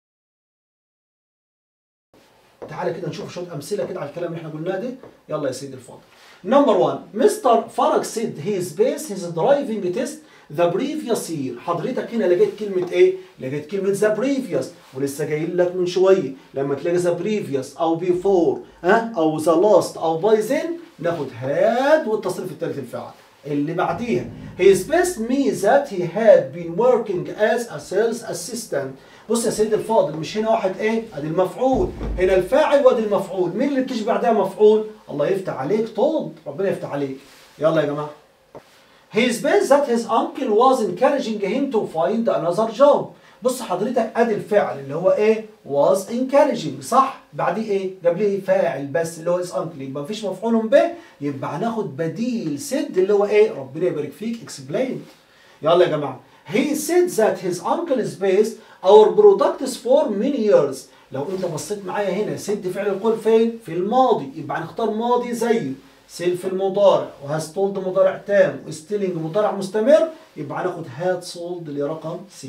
تعالى كده نشوف شويه امثله كده على الكلام اللي احنا قلناه ده. يلا يا سيدي الفاضل. نمبر 1 مستر فرج said he spaced his driving test the previous year. حضرتك هنا لقيت كلمة ايه؟ لقيت كلمة the previous ولسه جايين لك من شوية لما تلاقي the previous أو before أو the last أو by then ناخد had والتصريف الثالث الفعل. اللي بعديها he spaced me that he had been working as a sales assistant. بص يا سيدي الفاضل مش هنا واحد ايه؟ ادي المفعول، هنا الفاعل وادي المفعول، مين اللي بتيجي بعدها مفعول؟ الله يفتح عليك told، ربنا يفتح عليك. يلا يا جماعة. He spaced that his uncle was encouraging him to find another job. بص حضرتك ادي الفعل اللي هو ايه؟ was encouraging صح؟ بعديه ايه؟ جاب لي فاعل بس اللي هو his uncle يبقى مفيش مفعول به يبقى هناخد بديل said اللي هو ايه؟ ربنا يبارك فيك explained. يلا يا جماعة. He said that his uncle spaced our products for many years. لو انت بصيت معايا هنا سد فعل القول فين؟ في الماضي يبقى هنختار ماضي زيه. سيل في المضارع وهاز تولد مضارع تام وستيلينج مضارع مستمر يبقى هناخد هاد سولد اللي رقم سي.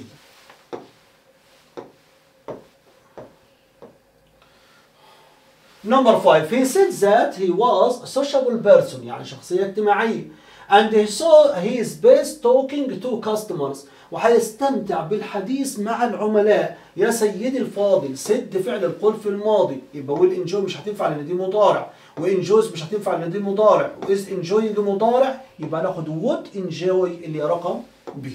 Number 5 he said that he was a sociable person يعني شخصية اجتماعية and he is best talking to customers وهيستمتع بالحديث مع العملاء. يا سيدي الفاضل سد فعل القول في الماضي يبقى ويل انجوي مش هتنفع لان دي مضارع وانجوز مش هتنفع لان دي مضارع واز انجوينج مضارع يبقى ناخد وود انجوي اللي رقم بي.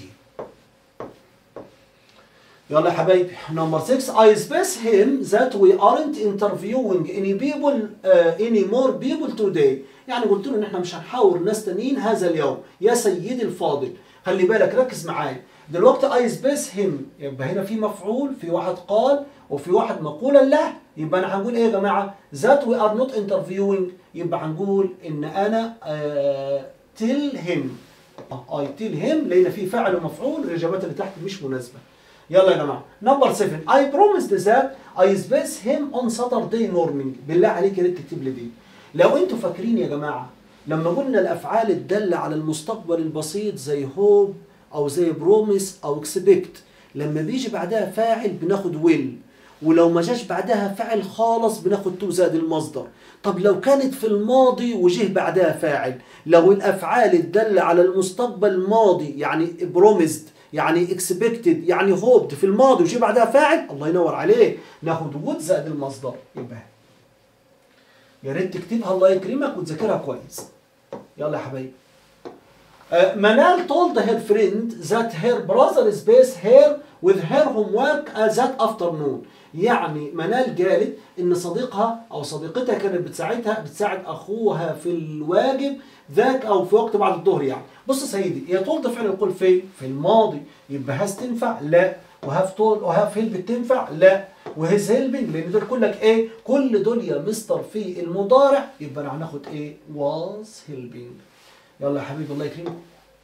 يلا يا حبايبي. نمبر 6 I space him that we aren't interviewing any more people today. يعني قلت له ان احنا مش هنحاور ناس تانيين هذا اليوم. يا سيدي الفاضل خلي بالك ركز معايا دلوقتي I space him يبقى هنا في مفعول في واحد قال وفي واحد مقولا له يبقى انا هنقول ايه يا جماعه؟ that we are not interviewing يبقى هنقول ان انا tell him I tell him لان في فاعل ومفعول الاجابات اللي تحت مش مناسبه. يلا يا جماعه. نمبر 7 I promised that I space him on Saturday morning. بالله عليك يا ريت تكتب لي دي. لو انتوا فاكرين يا جماعه لما قلنا الافعال الداله على المستقبل البسيط زي hope او زي promise او expect لما بيجي بعدها فاعل بناخد will ولو ما جاش بعدها فاعل خالص بناخد تو زائد المصدر. طب لو كانت في الماضي وجه بعدها فاعل لو الافعال الداله على المستقبل ماضي يعني promised يعني expected يعني hoped في الماضي وجه بعدها فاعل الله ينور عليك ناخد would زائد المصدر يبقى. يا ريت تكتبها الله يكرمك وتذاكرها كويس. يلا يا حبايبي. Manal told her friend that her brother spaced her with her homework that afternoon. يعني منال قالت ان صديقها او صديقتها كانت بتساعد اخوها في الواجب ذاك او في وقت بعد الظهر يعني. بص يا سيدي، هي told فعل القول فين؟ في الماضي، يبقى has تنفع؟ لا. وهاف told وهاف helped تنفع؟ لا. وهيز هيلبنج، لان دول كلك ايه؟ كل دول يا مستر في المضارع، يبقى انا هناخد ايه؟ was helping. يلا يا حبيبي الله يكرمك.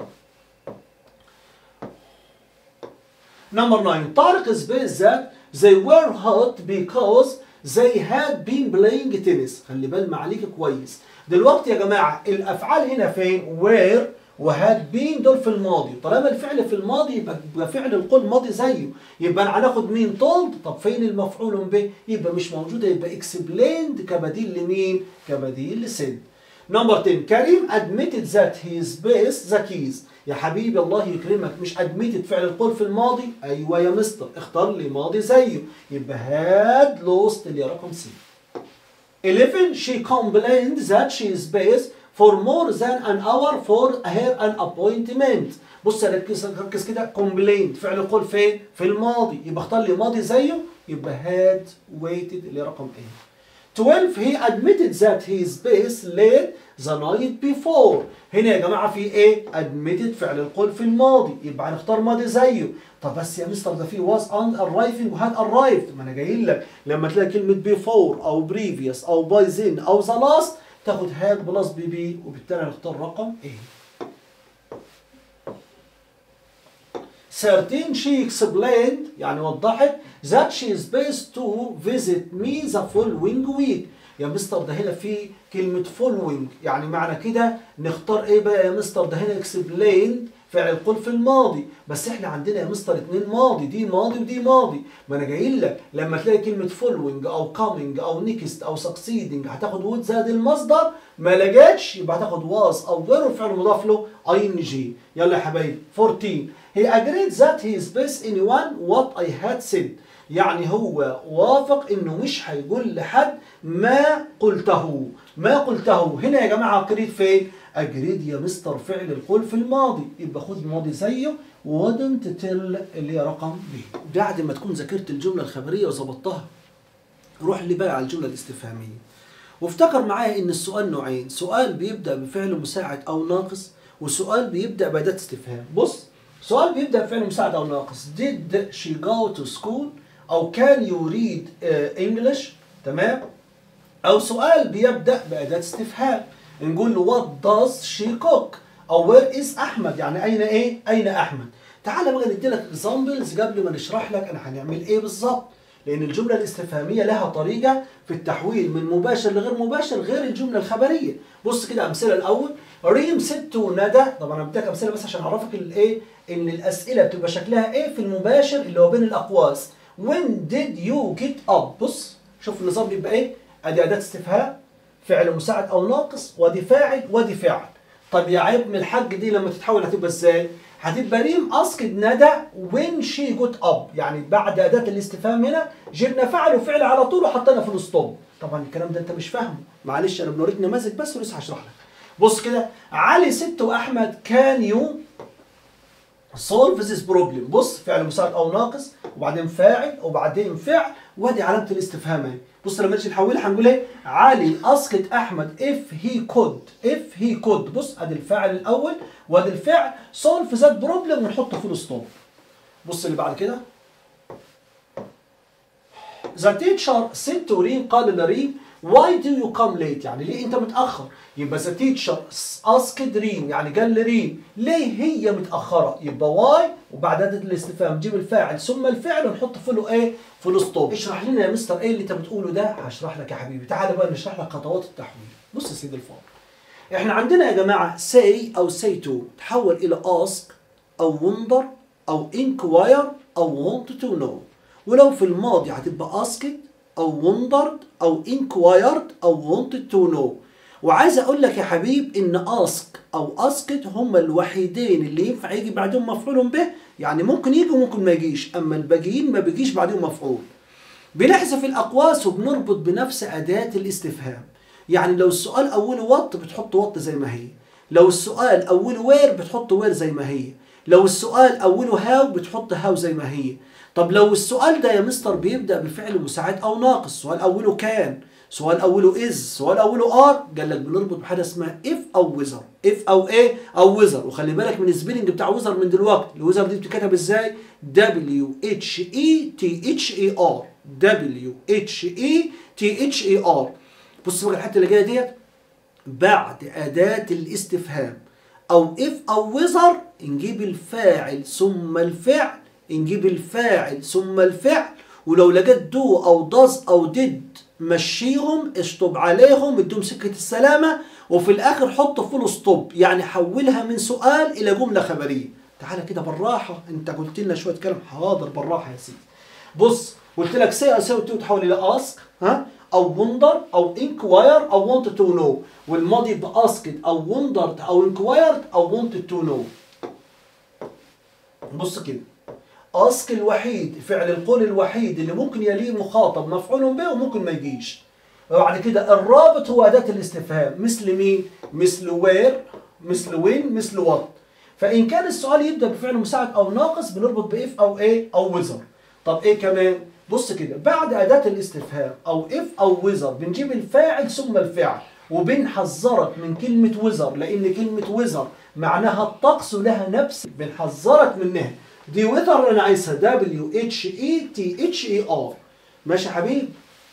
Number 9. طارق says that they were hot because they had been playing tennis. خلي بال معليك كويس. دلوقتي يا جماعة الأفعال هنا فين؟ were وهاد been دول في الماضي. طالما الفعل في الماضي يبقى فعل القول ماضي زيه. يبقى هناخد مين؟ told. طب فين المفعول به؟ يبقى مش موجودة، يبقى explained كبديل لمين؟ كبديل لسيد. Number 10. كريم admitted that he spaced the keys. يا حبيبي الله يكرمك، مش admitted فعل القول في الماضي؟ ايوه يا مستر، اختار لي ماضي زيه، يبقى had lost اللي رقم سي. 11. She complained that she spaced for more than an hour for her an appointment. بص ركز كده، complained فعل القول فين؟ في الماضي، يبقى اختار لي ماضي زيه، يبقى had waited اللي رقم ايه. 12. He admitted that he spaced late the night before. هنا يا جماعة في ايه؟ admitted فعل القول في الماضي، يبقى هنختار ماضي زيه. طب بس يا مستر ده في was on arriving و had arrived. ما انا جاي لك لما تلاقي كلمة before أو previous أو by then أو the last تاخد had بلس بي بي، وبالتالي هنختار رقم ايه. 13. She explained يعني وضحت that she is supposed to visit me the following week. يا مستر ده هنا في كلمة following، يعني معنى كده نختار ايه بقى يا مستر؟ ده هنا explained فعل القول في الماضي، بس احنا عندنا يا مستر اتنين ماضي، دي ماضي ودي ماضي. ما انا جاي لك لما تلاقي كلمة following او coming او next او succeeding هتاخد would زائد المصدر، ما لقيتش يبقى هتاخد was او were وفعل مضاف له ing. يلا يا حبايبي. 14. He agreed that he spaced anyone what I had said. يعني هو وافق انه مش هيقول لحد ما قلته. ما قلته هنا يا جماعه اجريد فين؟ اجريد يا مستر فعل القول في الماضي، يبقى خد ماضي زيه wouldn't tell اللي هي رقم ب. بعد ما تكون ذاكرت الجمله الخبريه وظبطتها، روح لي بقى على الجمله الاستفهاميه. وافتكر معايا ان السؤال نوعين، سؤال بيبدا بفعل مساعد او ناقص، وسؤال بيبدا باداه استفهام. بص، سؤال بيبدا بفعل مساعد او ناقص. did she go to school او can you read English، تمام؟ او سؤال بيبدا باداه استفهام، نقول له what does she cook او where is احمد، يعني اين ايه؟ اين احمد. تعال بقى ندي لك اكزامبلز قبل ما نشرح لك انا هنعمل ايه بالظبط، لان الجمله الاستفهاميه لها طريقه في التحويل من مباشر لغير مباشر غير الجمله الخبريه. بص كده امثله. الاول ريم ست وندى، طبعا انا بديك امثله بس عشان اعرفك الايه، ان الاسئله بتبقى شكلها ايه في المباشر اللي هو بين الاقواس. when did you get up. بص شوف النظام بيبقى ايه، ادي اداه استفهام، فعل مساعد او ناقص، ودي فاعل ودي فاعل. طب يا عيب من الحاج دي لما تتحول هتبقى ازاي؟ هتبقى ريم اسكت ندى when she got up، يعني بعد اداه الاستفهام هنا جبنا فعل وفعل على طول وحطينا في الاسطوب. طبعا الكلام ده انت مش فاهمه، معلش انا بنوريك نماذج بس ولسه هشرح لك. بص كده، علي ست واحمد كان يو solve this problem. بص فعل مساعد او ناقص وبعدين فاعل وبعدين فعل وادي علامه الاستفهام اهي. بص لما نيجي نحولها هنقول ايه؟ علي اسكت احمد if he could. بص ادي الفاعل الاول وادي الفعل solve that problem ونحطه في الاسطوب. بص اللي بعد كده، the teacher said to ريم، قال لريم why do you come late، يعني ليه انت متاخر؟ يبقى the teacher asked ريم، يعني قال لريم ليه هي متاخره، يبقى why وبعد اداه الاستفهام نجيب الفاعل ثم الفعل ونحط في له ايه؟ في الاسطوب. اشرح لنا يا مستر ايه اللي انت بتقوله ده؟ هشرح لك يا حبيبي، تعالى بقى نشرح لك خطوات التحويل. بص يا سيدي الفاضل، احنا عندنا يا جماعه say او say to تحول الى ask او wonder او inquire او want to know، ولو في الماضي هتبقى asked او wondered او inquired او wanted to know. وعايز اقول لك يا حبيب ان ask او asked هما الوحيدين اللي ينفع يجي بعدهم مفعول به، يعني ممكن يجي وممكن ما يجيش، اما الباقيين ما بيجيش بعدهم مفعول. بنحذف الاقواس وبنربط بنفس اداه الاستفهام. يعني لو السؤال أوله وات بتحط وات زي ما هي، لو السؤال أوله وير بتحط وير زي ما هي، لو السؤال أوله هاو بتحط هاو زي ما هي. طب لو السؤال ده يا مستر بيبدأ بفعل مساعد أو ناقص، سؤال أوله كان، سؤال أوله إز، سؤال أوله آر، قال لك بنربط بحاجة اسمها إف أو ويزر، إف أو إيه أو ويزر. وخلي بالك من السبيلنج بتاع ويزر من دلوقتي، الويزر دي بتتكتب إزاي؟ WHETHER، WHETHER. بص بقى الحتة اللي جاية ديت، بعد أداة الاستفهام أو إف أو ويزر نجيب الفاعل ثم الفعل، نجيب الفاعل ثم الفعل، ولو لقيت دو أو داز أو ديد مشيهم، اشطب عليهم، ادهم سكة السلامة، وفي الآخر حط فول ستوب، يعني حولها من سؤال إلى جملة خبرية. تعالى كده بالراحة، أنت قلت لنا شوية كلام، حاضر بالراحة يا سيدي. بص قلت لك سي أساوي تو تحول إلى أسك، ها، أو وندر أو انكواير أو wanted to know، والماضي بأسكد أو wondered أو inquired أو wanted to know. بص كده، أسك الوحيد، فعل القول الوحيد اللي ممكن يليه مخاطب مفعول به وممكن ما يجيش. وبعد كده الرابط هو أداة الاستفهام، مثل مين؟ مثل وير، مثل وين، مثل وات. فإن كان السؤال يبدأ بفعل مساعد أو ناقص بنربط بإف أو إيه أو ويزر. طب إيه كمان؟ بص كده، بعد أداة الاستفهام أو إف أو ويزر بنجيب الفاعل ثم الفعل، وبنحذرك من كلمة ويزر، لأن كلمة ويزر معناها الطقس ولها نفس، بنحذرك منها. دي ويذر أنا عايزها WHETHER. ماشي يا حبيبي؟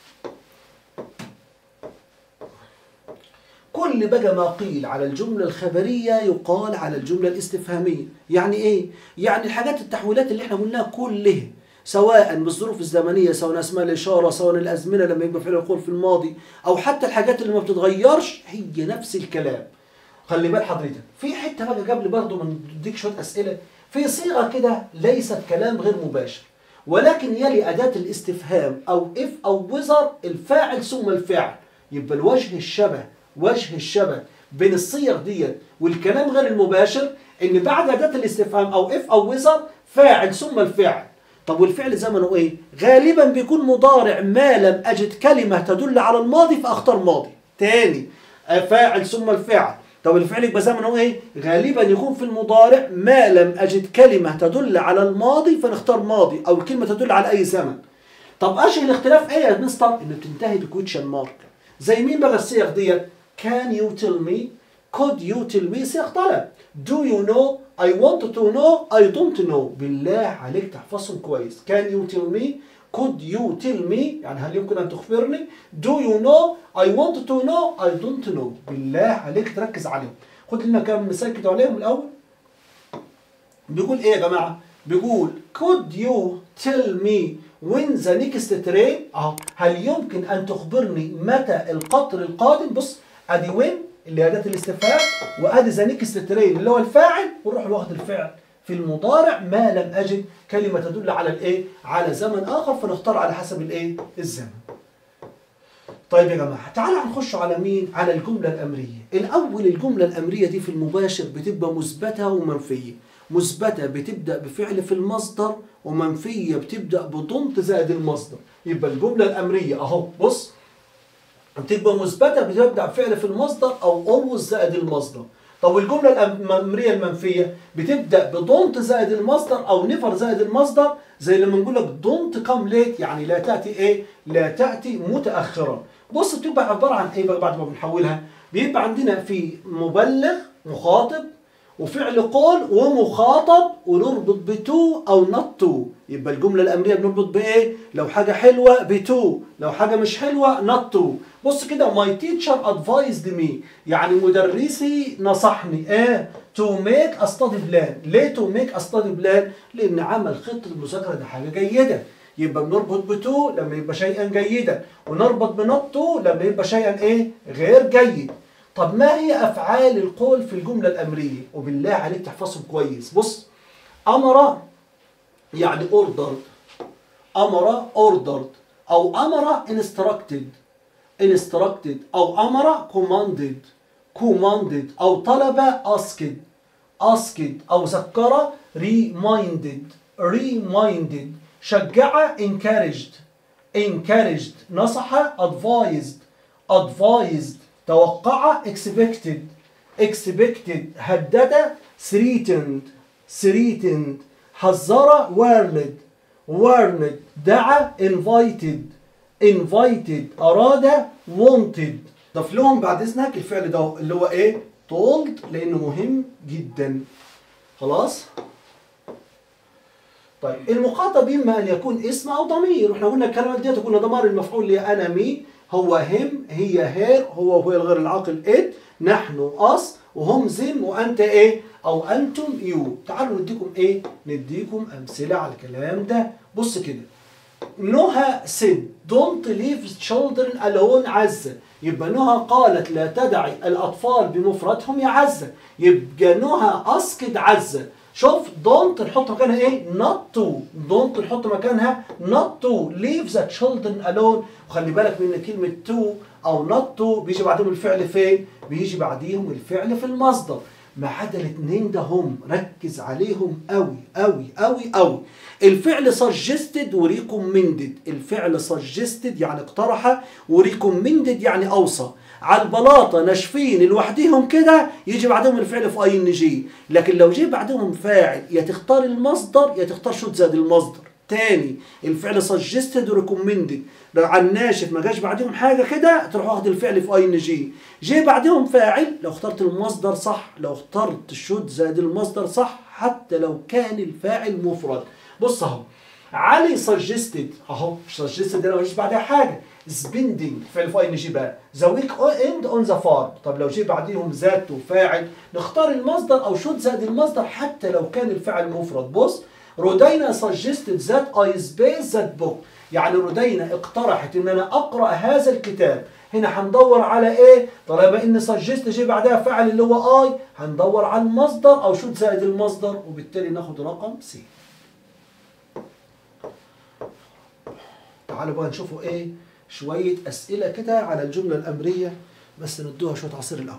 كل بقى ما قيل على الجملة الخبرية يقال على الجملة الاستفهامية. يعني إيه؟ يعني الحاجات التحويلات اللي إحنا قلناها كلها، سواء بالظروف الزمنية، سواء أسماء الإشارة، سواء الأزمنة لما يبقى فعل القول في الماضي، أو حتى الحاجات اللي ما بتتغيرش، هي نفس الكلام. خلي بال حضرتك في حتة بقى قبل برضه ما نديك شوية أسئلة، في صيغة كده ليست كلام غير مباشر، ولكن يلي أداة الاستفهام أو إف أو ويزر الفاعل ثم الفعل. يبقى الوجه الشبه، وجه الشبه بين الصيغ ديت والكلام غير المباشر، إن بعد أداة الاستفهام أو إف أو ويزر فاعل ثم الفعل. طب والفعل زمنه إيه؟ غالبا بيكون مضارع ما لم أجد كلمة تدل على الماضي فأختار ماضي. تاني، فاعل ثم الفعل. طب الفعل يبقى زمنه ايه؟ غالبا يكون في المضارع ما لم اجد كلمه تدل على الماضي فنختار ماضي، او الكلمه تدل على اي زمن. طب اشهر الاختلاف ايه يا مستر؟ ان بتنتهي بكويتشن مارك. زي مين بقى الصيغ ديت؟ Can you tell me؟ Could you tell me؟ صيغ طلب. Do you know؟ I want to know؟ I don't know. بالله عليك تحفظهم كويس. Can you tell me؟ Could you tell me؟ يعني هل يمكن أن تخبرني؟ Do you know؟ I want to know؟ I don't know. بالله عليك تركز عليهم. خد لنا كم مثال كده عليهم الأول. بيقول إيه يا جماعة؟ بيقول Could you tell me when the next train؟ هل يمكن أن تخبرني متى القطر القادم؟ بص أدي when اللي أداة الاستفهام، وأدي the next train اللي هو الفاعل، ونروح واخد الفعل في المضارع ما لم أجد كلمة تدل على الإيه؟ على زمن آخر، فنختار على حسب الإيه؟ الزمن. طيب يا جماعة تعالوا هنخش على مين؟ على الجملة الأمرية. الأول الجملة الأمرية دي في المباشر بتبقى مثبتة ومنفية. مثبتة بتبدأ بفعل في المصدر، ومنفية بتبدأ بضمت زائد المصدر. يبقى الجملة الأمرية أهو بص بتبقى مثبتة بتبدأ بفعل في المصدر أو always زائد المصدر. طب الجملة الأمرية المنفية بتبدأ بدونت زائد المصدر أو نيفر زائد المصدر، زي لما نقول لك دونت كام ليت، يعني لا تأتي إيه؟ لا تأتي متأخرا. بص بتبقى عبارة عن إيه بقى بعد ما بنحولها؟ بيبقى عندنا في مبلغ مخاطب وفعل قول ومخاطب، ونربط بتو أو نوت تو. يبقى الجملة الأمرية بنربط بإيه؟ لو حاجة حلوة بتو، لو حاجة مش حلوة نوت تو. بص كده my teacher advised me، يعني مدرسي نصحني to make a study plan. ليه to make a study plan؟ لأن عمل خطة المذاكرة ده حاجة جيدة. يبقى بنربط بتو لما يبقى شيئا جيدا، ونربط بنوت تو لما يبقى شيئا إيه؟ غير جيد. طب ما هي أفعال القول في الجملة الأمرية؟ وبالله عليك تحفظهم كويس. بص أمر يعني ordered، أمر ordered، أو أمر instructed أو أمر commanded أو طلب asked أو ذكر reminded شجع encouraged نصح advised توقع expected هدد threatened حذر warned دعا invited أراد wanted. ضف لهم بعد إذنك الفعل ده اللي هو إيه؟ told لأنه مهم جدا. خلاص؟ طيب المخاطب إما أن يكون اسم أو ضمير، وإحنا قلنا الكلمات دي تكون ضمير المفعول اللي أنا مي، هو هم، هي هير، هو الغير العاقل إت، نحن أس، وهم زم، وأنت إيه؟ أو أنتم يو. تعالوا نديكم إيه؟ نديكم أمثلة على الكلام ده. بص كده. نهى said don't leave children alone عزة. يبقى نهى قالت لا تدعي الأطفال بمفردهم يا عزة. يبقى نهى أسكت عزة. شوف don't نحط مكانها ايه؟ not to. don't نحط مكانها not to leave the children alone. وخلي بالك من كلمة to أو not to بيجي بعدهم الفعل فين؟ بيجي بعديهم الفعل في المصدر. ما عدا الاثنين ده هم ركز عليهم قوي قوي قوي قوي. الفعل suggested وريكومندد. الفعل suggested يعني اقترح، وريكومندد يعني اوصى. على البلاطه ناشفين لوحدهم كده يجي بعدهم الفعل في اي ان جي. لكن لو جه بعدهم فاعل يا تختار المصدر يا تختار شو تزاد المصدر. تاني الفعل suggested وريكومندد. لو على الناشف ما جاش بعدهم حاجه كده تروح واخد الفعل في اي ان جي. جه بعدهم فاعل لو اخترت المصدر صح، لو اخترت شو زائد المصدر صح، حتى لو كان الفاعل مفرد. بص اهو علي suggested اهو suggested ده ما جاش بعدها حاجه. spending فعل في اي ان جي بقى. the weekend on the farm. طب لو جه بعديهم ذات وفاعل نختار المصدر او شو زائد المصدر حتى لو كان الفاعل مفرد. بص رودينا suggested that I space that book. يعني رودينا اقترحت ان انا اقرا هذا الكتاب. هنا هندور على ايه؟ طالما ان سجست جه بعدها فعل اللي هو اي هندور على المصدر او شو زائد المصدر، وبالتالي ناخد رقم سي. تعالوا بقى نشوفوا ايه؟ شويه اسئله كده على الجمله الامريه، بس ندوها شويه عصير الاول.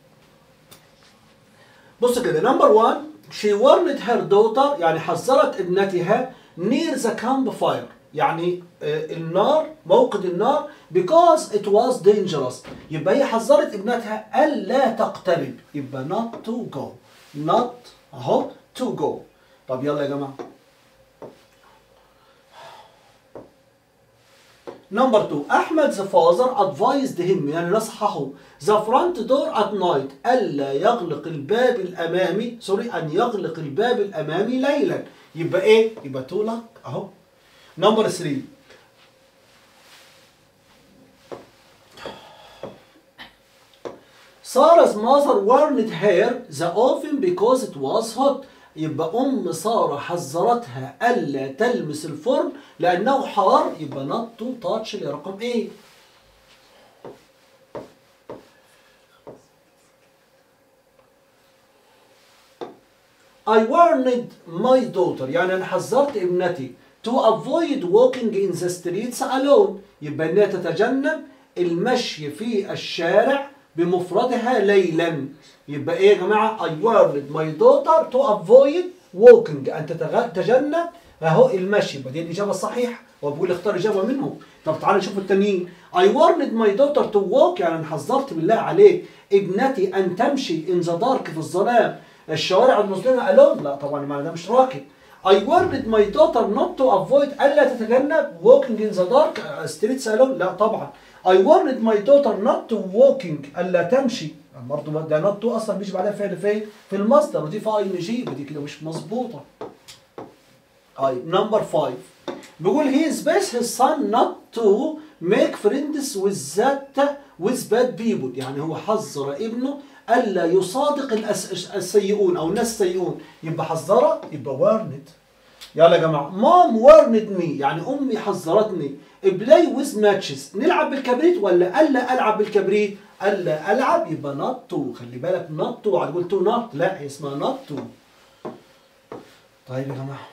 بص كده نمبر 1 she warned her daughter يعني حذرت ابنتها near the campfire يعني النار موقد النار because it was dangerous. يبقى هي حذرت ابنتها ألا تقترب. يبقى not to go. not اهو to go. طب يلا يا جماعة. نمبر 2 أحمد the father advised him يعني نصحه the front door at night ألا يغلق الباب الأمامي أن يغلق الباب الأمامي ليلا. يبقى إيه؟ يبقى to lock أهو. نمبر 3 Sarah's mother warned her the oven because it was hot. يبقى أم سارة حذرتها ألا تلمس الفرن لأنه حار. يبقى not to touch اللي رقم إيه؟ I warned my daughter يعني أنا حذرت ابنتي to avoid walking in the streets alone. يبقى إنها تتجنب المشي في الشارع بمفردها ليلا. يبقى إيه يا جماعة؟ I warned my daughter to avoid walking أن تتجنب أهو المشي. يبقى دي الإجابة الصحيحة، وبقول اختار إجابة منهم. طب تعالوا نشوف التانيين. I warned my daughter to walk يعني أنا حذرت بالله عليك ابنتي أن تمشي in the dark في الظلام الشوارع المظلمة alone. لا طبعا المعنى ده مش راكب. I warned my daughter not to avoid ألا تتجنب walking in the dark streets alone. لا طبعا. I warned my daughter not to walking ألا تمشي. برضه ده not to أصلا بيجي بعدها فعل فين؟ في المصدر ودي في اي ان جي ودي كده مش مظبوطة. طيب نمبر 5 بيقول he space his son not to make friends with bad people. يعني هو حذر ابنه ألا يصادق السيئون أو الناس السيئون. يبقى حذره يبقى warned. يلا يا جماعة mom warned me يعني أمي حذرتني play with matches نلعب بالكبريت ولا ألا ألعب بالكبريت؟ ألا ألعب يبقى not to. خلي بالك not to هتقول to not لا هي اسمها not to. طيب يا جماعة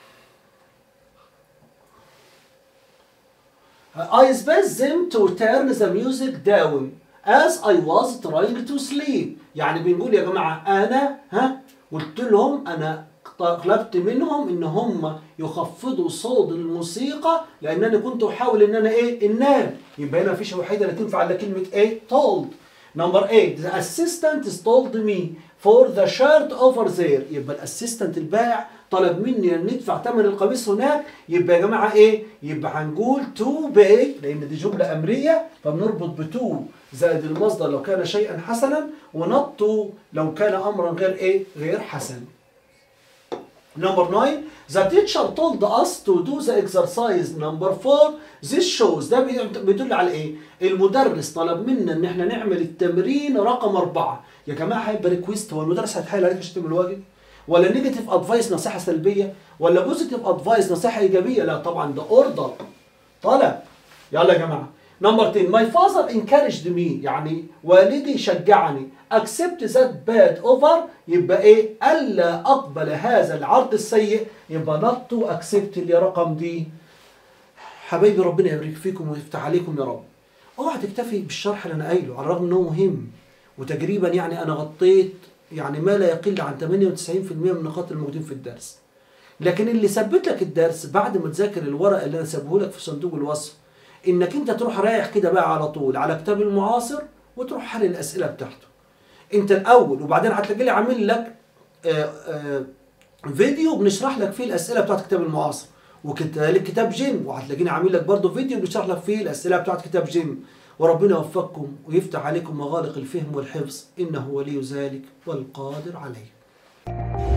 I space them to turn the music down as I was trying to sleep. يعني بنقول يا جماعة أنا قلت لهم أنا طلبت منهم إن هم يخفضوا صوت الموسيقى لأنني كنت أحاول إن أنا إيه؟ النام. يبقى هنا مفيش وحيدة اللي تنفع إلا كلمة إيه؟ told. Number 8 the assistant told me for the shirt over there. يبقى الاسيستنت البائع طلب مني ان ندفع ثمن القميص هناك. يبقى يا جماعه ايه؟ يبقى هنقول to pay لان دي جمله امريه فبنربط ب to زائد المصدر لو كان شيئا حسنا ونط to لو كان امرا غير ايه؟ غير حسن. Number 9 the teacher told us to do the exercise number 4 this shows. ده بيدل على ايه؟ المدرس طلب منا ان احنا نعمل التمرين رقم 4. يا جماعه هيبقى ريكويست، هو المدرس هيتحايل عليك عشان تعمل الواجب؟ ولا نيجاتيف ادفايس نصيحه سلبيه؟ ولا بوزيتيف ادفايس نصيحه ايجابيه؟ لا طبعا ده اوردر، طلب. يلا يا جماعه. نمبر 10 my father encouraged me يعني والدي شجعني accept that bad offer. يبقى ايه؟ الا اقبل هذا العرض السيء. يبقى not to accept اللي رقم دي. حبايبي ربنا يبارك فيكم ويفتح عليكم يا رب. اوعى تكتفي بالشرح اللي انا قايله على الرغم انه مهم وتقريبا يعني انا غطيت يعني ما لا يقل عن 98% من النقاط الموجودين في الدرس. لكن اللي ثبت لك الدرس بعد ما تذاكر الورق اللي انا سابه لك في صندوق الوصف انك انت تروح رايح كده بقى على طول على كتاب المعاصر وتروح حل الاسئله بتاعته. انت الاول وبعدين هتلاقي لي عامل لك فيديو بنشرح لك فيه الاسئله بتاعت كتاب المعاصر، وكذلك كتاب جيم وهتلاقيني عامل لك برضه فيديو بنشرح لك فيه الاسئله بتاعت كتاب جيم. وربنا يوفقكم ويفتح عليكم مغالق الفهم والحفظ انه ولي ذلك والقادر عليه.